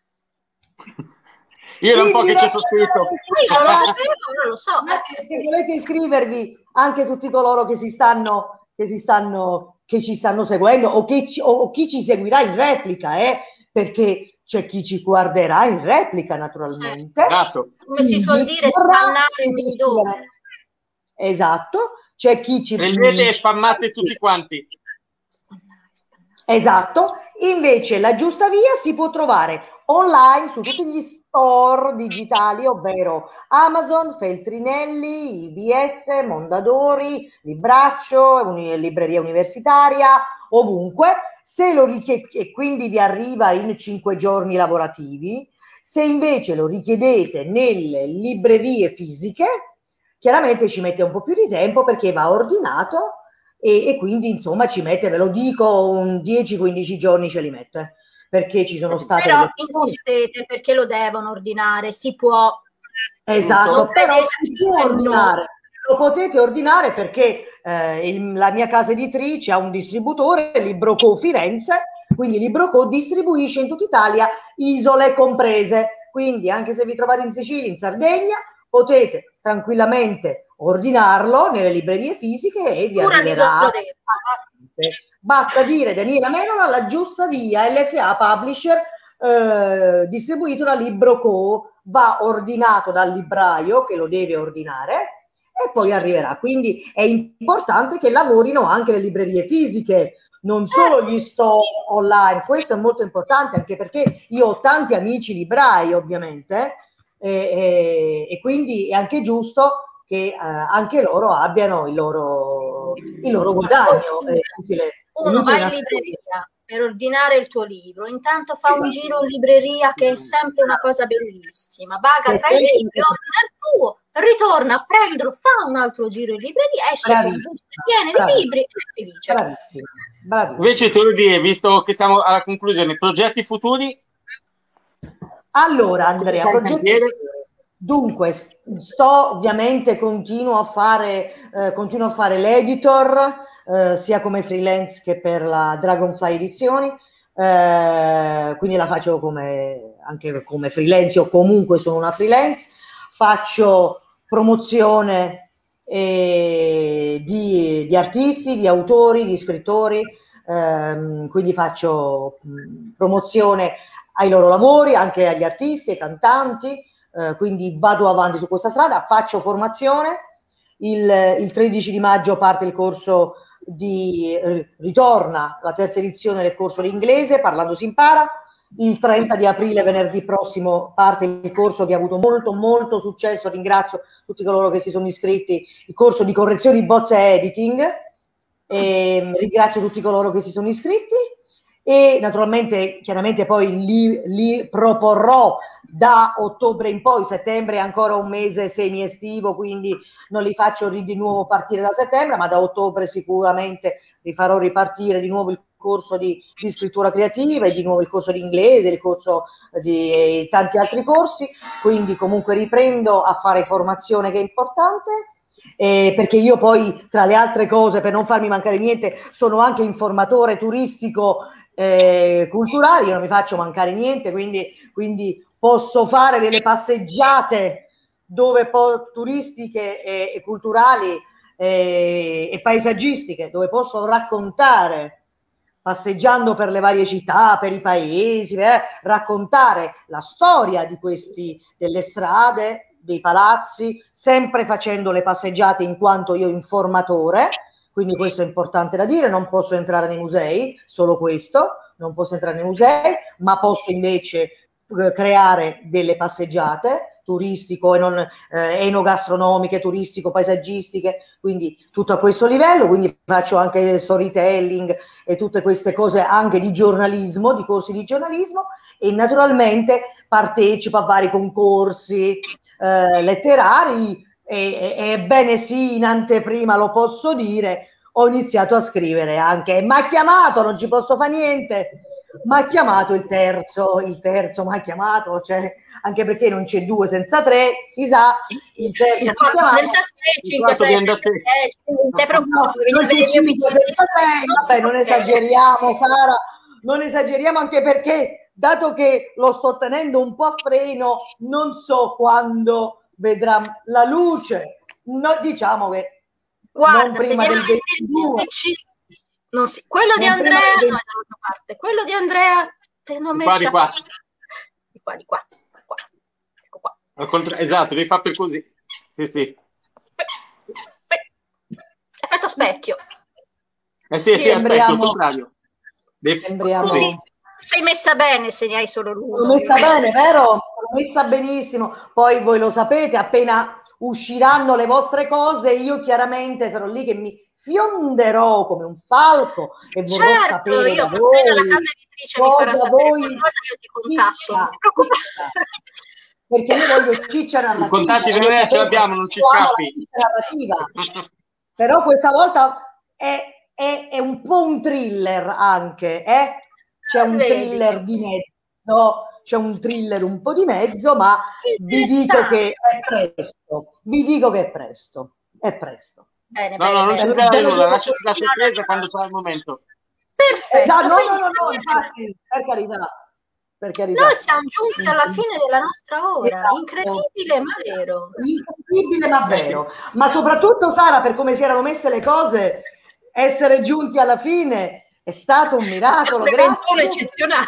Io da un po' che ci sono scritto.
Io non lo sapevo, non lo so.
Grazie, se volete iscrivervi anche tutti coloro che si stanno che si stanno che ci stanno seguendo o che ci, o, o chi ci seguirà in replica, eh, perché c'è chi ci guarderà in replica naturalmente.
Esatto.
Come si suol dire, spammare dopo.
Esatto, c'è chi ci...
Prendete e spammate tutti quanti.
Esatto, invece la giusta via si può trovare online su tutti gli store digitali, ovvero Amazon, Feltrinelli, I B S, Mondadori, Libraccio, Libreria Universitaria, ovunque. Se lo richiedete, e quindi vi arriva in cinque giorni lavorativi. Se invece lo richiedete nelle librerie fisiche, chiaramente ci mette un po' più di tempo perché va ordinato e, e quindi insomma ci mette, ve lo dico, un dieci quindici giorni ce li mette, perché ci sono state...
Però insistete perché lo devono ordinare, si può...
Esatto, però si può ordinare. Lo potete ordinare perché eh, il, la mia casa editrice ha un distributore, Libroco Firenze, Quindi LibroCo distribuisce in tutta Italia, isole comprese, quindi anche se vi trovate in Sicilia, in Sardegna, potete tranquillamente ordinarlo nelle librerie fisiche e vi
Pure
arriverà.
all'isola.
Basta dire Daniela Menola, La Giusta Via, L F A Publisher, eh, distribuito da LibroCo, va ordinato dal libraio che lo deve ordinare e poi arriverà. Quindi è importante che lavorino anche le librerie fisiche, non solo gli store online. Questo è molto importante, anche perché io ho tanti amici librai, ovviamente, e, e, e quindi è anche giusto che eh, anche loro abbiano il loro, il loro guadagno. È utile,
uno va in libreria per ordinare il tuo libro, intanto fa esatto. un giro in libreria, che è sempre una cosa bellissima, vaga tra i libri, ordina il tuo, ritorna a prenderlo, fa un altro giro in libreria, esce con buste piene di libri e è felice.
Bravissimo. Bravissimo.
Invece te lo dire, visto che siamo alla conclusione, progetti futuri?
Allora Andrea, progetti dunque, sto ovviamente continuo a fare, eh, continuo a fare l'editor, eh, sia come freelance che per la Dragonfly Edizioni, eh, quindi la faccio come, anche come freelance, o comunque sono una freelance, faccio promozione eh, di, di artisti, di autori, di scrittori, ehm, quindi faccio mh, promozione ai loro lavori, anche agli artisti, ai cantanti. Uh, quindi vado avanti su questa strada, faccio formazione, il, il tredici di maggio parte il corso di, eh, ritorna la terza edizione del corso di inglese, Parlando si impara, il trenta di aprile, venerdì prossimo, parte il corso che ha avuto molto molto successo, ringrazio tutti coloro che si sono iscritti, il corso di correzione di bozze e editing, e ringrazio tutti coloro che si sono iscritti. E naturalmente, chiaramente poi li, li proporrò da ottobre in poi. Settembre è ancora un mese semi estivo, quindi non li faccio di nuovo partire da settembre, ma da ottobre sicuramente li farò ripartire di nuovo il corso di, di scrittura creativa e di nuovo il corso di inglese, il corso di eh, tanti altri corsi, quindi comunque riprendo a fare formazione, che è importante. Eh, perché io poi, tra le altre cose, per non farmi mancare niente, sono anche informatore turistico eh, culturale, io non mi faccio mancare niente, quindi, quindi posso fare delle passeggiate dove po- turistiche e, e culturali e, e paesaggistiche, dove posso raccontare, passeggiando per le varie città, per i paesi, eh, raccontare la storia di questi, delle strade, dei palazzi, sempre facendo le passeggiate in quanto io informatore, quindi questo è importante da dire. Non posso entrare nei musei, solo questo, non posso entrare nei musei, ma posso invece eh, creare delle passeggiate turistico e non eh, enogastronomiche, turistico, paesaggistiche, quindi tutto a questo livello. Quindi faccio anche storytelling e tutte queste cose anche di giornalismo, di corsi di giornalismo, e naturalmente partecipo a vari concorsi eh, letterari. E, e, ebbene sì, in anteprima lo posso dire, ho iniziato a scrivere anche, mi ha chiamato, non ci posso fare niente, mi ha chiamato il terzo, il terzo mi ha chiamato, cioè, anche perché non c'è due senza tre, si sa, il terzo mi ha chiamato,
senza sei, cinque, sei, sette, sei,
non c'è cinque senza sei, vabbè, non esageriamo Sara, non esageriamo, anche perché dato che lo sto tenendo un po' a freno, non so quando vedrà la luce, no, diciamo che
guarda,
non prima del ventidue,
non si, quello di Andrea del... no, è dall'altra parte, quello di Andrea non
di qua, di qua.
di qua, di qua, di qua. Ecco qua.
Al contra... esatto, devi fare per così, sì sì,
effetto specchio,
eh sì, sì, aspetta, il contrario, devi...
sembriamo...
sei messa bene se ne hai solo l'uno.
L'ho messa bene, vero? L'ho messa benissimo. Poi voi lo sapete, appena usciranno le vostre cose, io chiaramente sarò lì che mi fionderò come un falco e vorrò
certo,
sapere
io
da voi,
la casa editrice mi farà sapere
voi
qualcosa, io ti contatto,
ciccia,
non ti preoccupare.
Perché io voglio ciccia narrativa.
I contatti per noi ce l'abbiamo, non ci scappi.
Narrativa. Però questa volta è, è, è un po' un thriller anche, eh? C'è un thriller di mezzo, c'è un thriller un po' di mezzo, ma vi dico che è presto, vi dico che è presto, è presto.
Bene,
no,
bene,
no, non
bene.
ci deve nulla, lascia la sorpresa quando sarà il momento.
Perfetto.
Esatto, no,
quindi
no, no, no, infatti, per carità, per carità.
noi siamo giunti alla fine della nostra ora,
Esatto.
incredibile ma vero.
Incredibile ma
Eh, sì.
vero. Ma soprattutto, Sara, per come si erano messe le cose, essere giunti alla fine è stato un miracolo.
Nostre venture
Grazie.
eccezionali.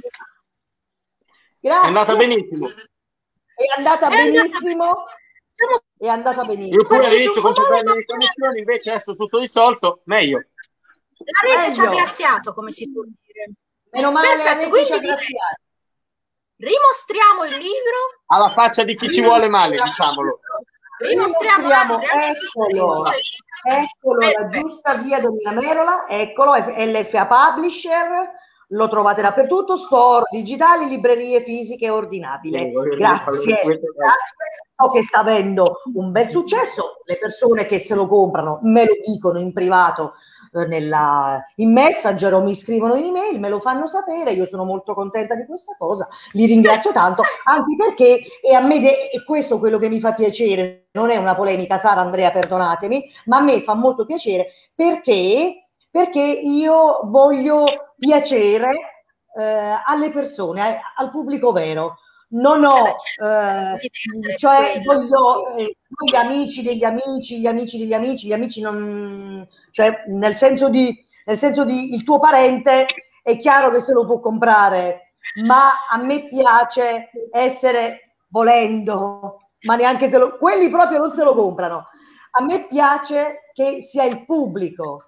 Grazie.
È andata benissimo.
È andata
È andata
benissimo.
Siamo
È andata
Io
benissimo.
pure
partiti
all'inizio
un po'
con
male,
problemi
ma
di connessione, invece adesso tutto risolto, meglio.
la rete ci ha
Meglio.
graziato, come si può dire.
Meno male,
Perfetto,
adesso ci ha
quindi
graziato.
rimostriamo il libro.
Alla faccia di chi ci vuole male, diciamolo.
Rimostriamo
Dimostriamo,
l'altro.
eccolo, eccolo la
Perfetto.
giusta via Donna Merola, eccolo, L F A Publisher, lo trovate dappertutto, store digitali, librerie fisiche, ordinabile. Grazie, grazie. So che sta avendo un bel successo, le persone che se lo comprano me lo dicono in privato, eh, nella, in Messenger o mi scrivono in email, me lo fanno sapere, io sono molto contenta di questa cosa, li ringrazio tanto, anche perché, e a me, de- e questo è quello che mi fa piacere, non è una polemica, Sara, Andrea, perdonatemi, ma a me fa molto piacere perché, perché io voglio piacere eh, alle persone, a- al pubblico vero. Non ho, eh, cioè voglio eh, gli amici degli amici, gli amici degli amici, gli amici non, cioè nel senso di, nel senso di il tuo parente è chiaro che se lo può comprare, ma a me piace essere, volendo, ma neanche se lo, quelli proprio non se lo comprano. A me piace che sia il pubblico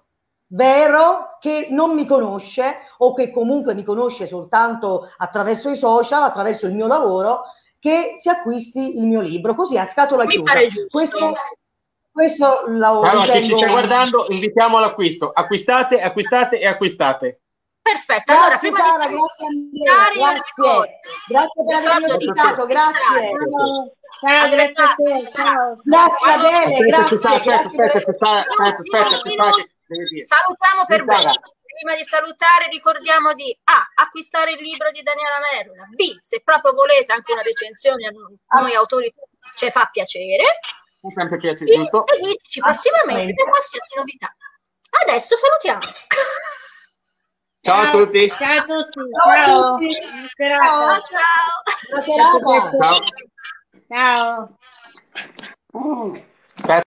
vero che non mi conosce o che comunque mi conosce soltanto attraverso i social, attraverso il mio lavoro, che si acquisti il mio libro, così a scatola
Mi
chiusa.
pare giusto.
Questo, questo lo
Allora, chi ci
ritengo-
sta guardando, invitiamo all'acquisto. Acquistate, acquistate e acquistate.
Perfetto, allora
Grazie
prima
Sara,
di
grazie
salutare,
Andrea,
io
grazie.
ricordo-
Grazie per avermi
ricordo di
ospitato, grazie.
Ciao, ciao, grazie a te, ciao.
Grazie
Quando-
Adele,
Aspetta,
grazie.
ci sta, aspetta,
grazie per-
aspetta, ci sta, aspetta, aspetta, ci sta, che devi dire.
Salutiamo per
Ci sta.
bene. Prima di salutare ricordiamo di A. Acquistare il libro di Daniela Merola. B. Se proprio volete anche una recensione a noi autori ci fa piacere.
È sempre
B.
piacere, giusto?
Seguiteci prossimamente per qualsiasi novità. Adesso salutiamo.
Ciao a tutti.
Ciao a tutti,
Ciao a
ciao.
tutti.
Buona serata.
Ciao.
Buona serata.
Ciao.
Ciao.
Aspetta.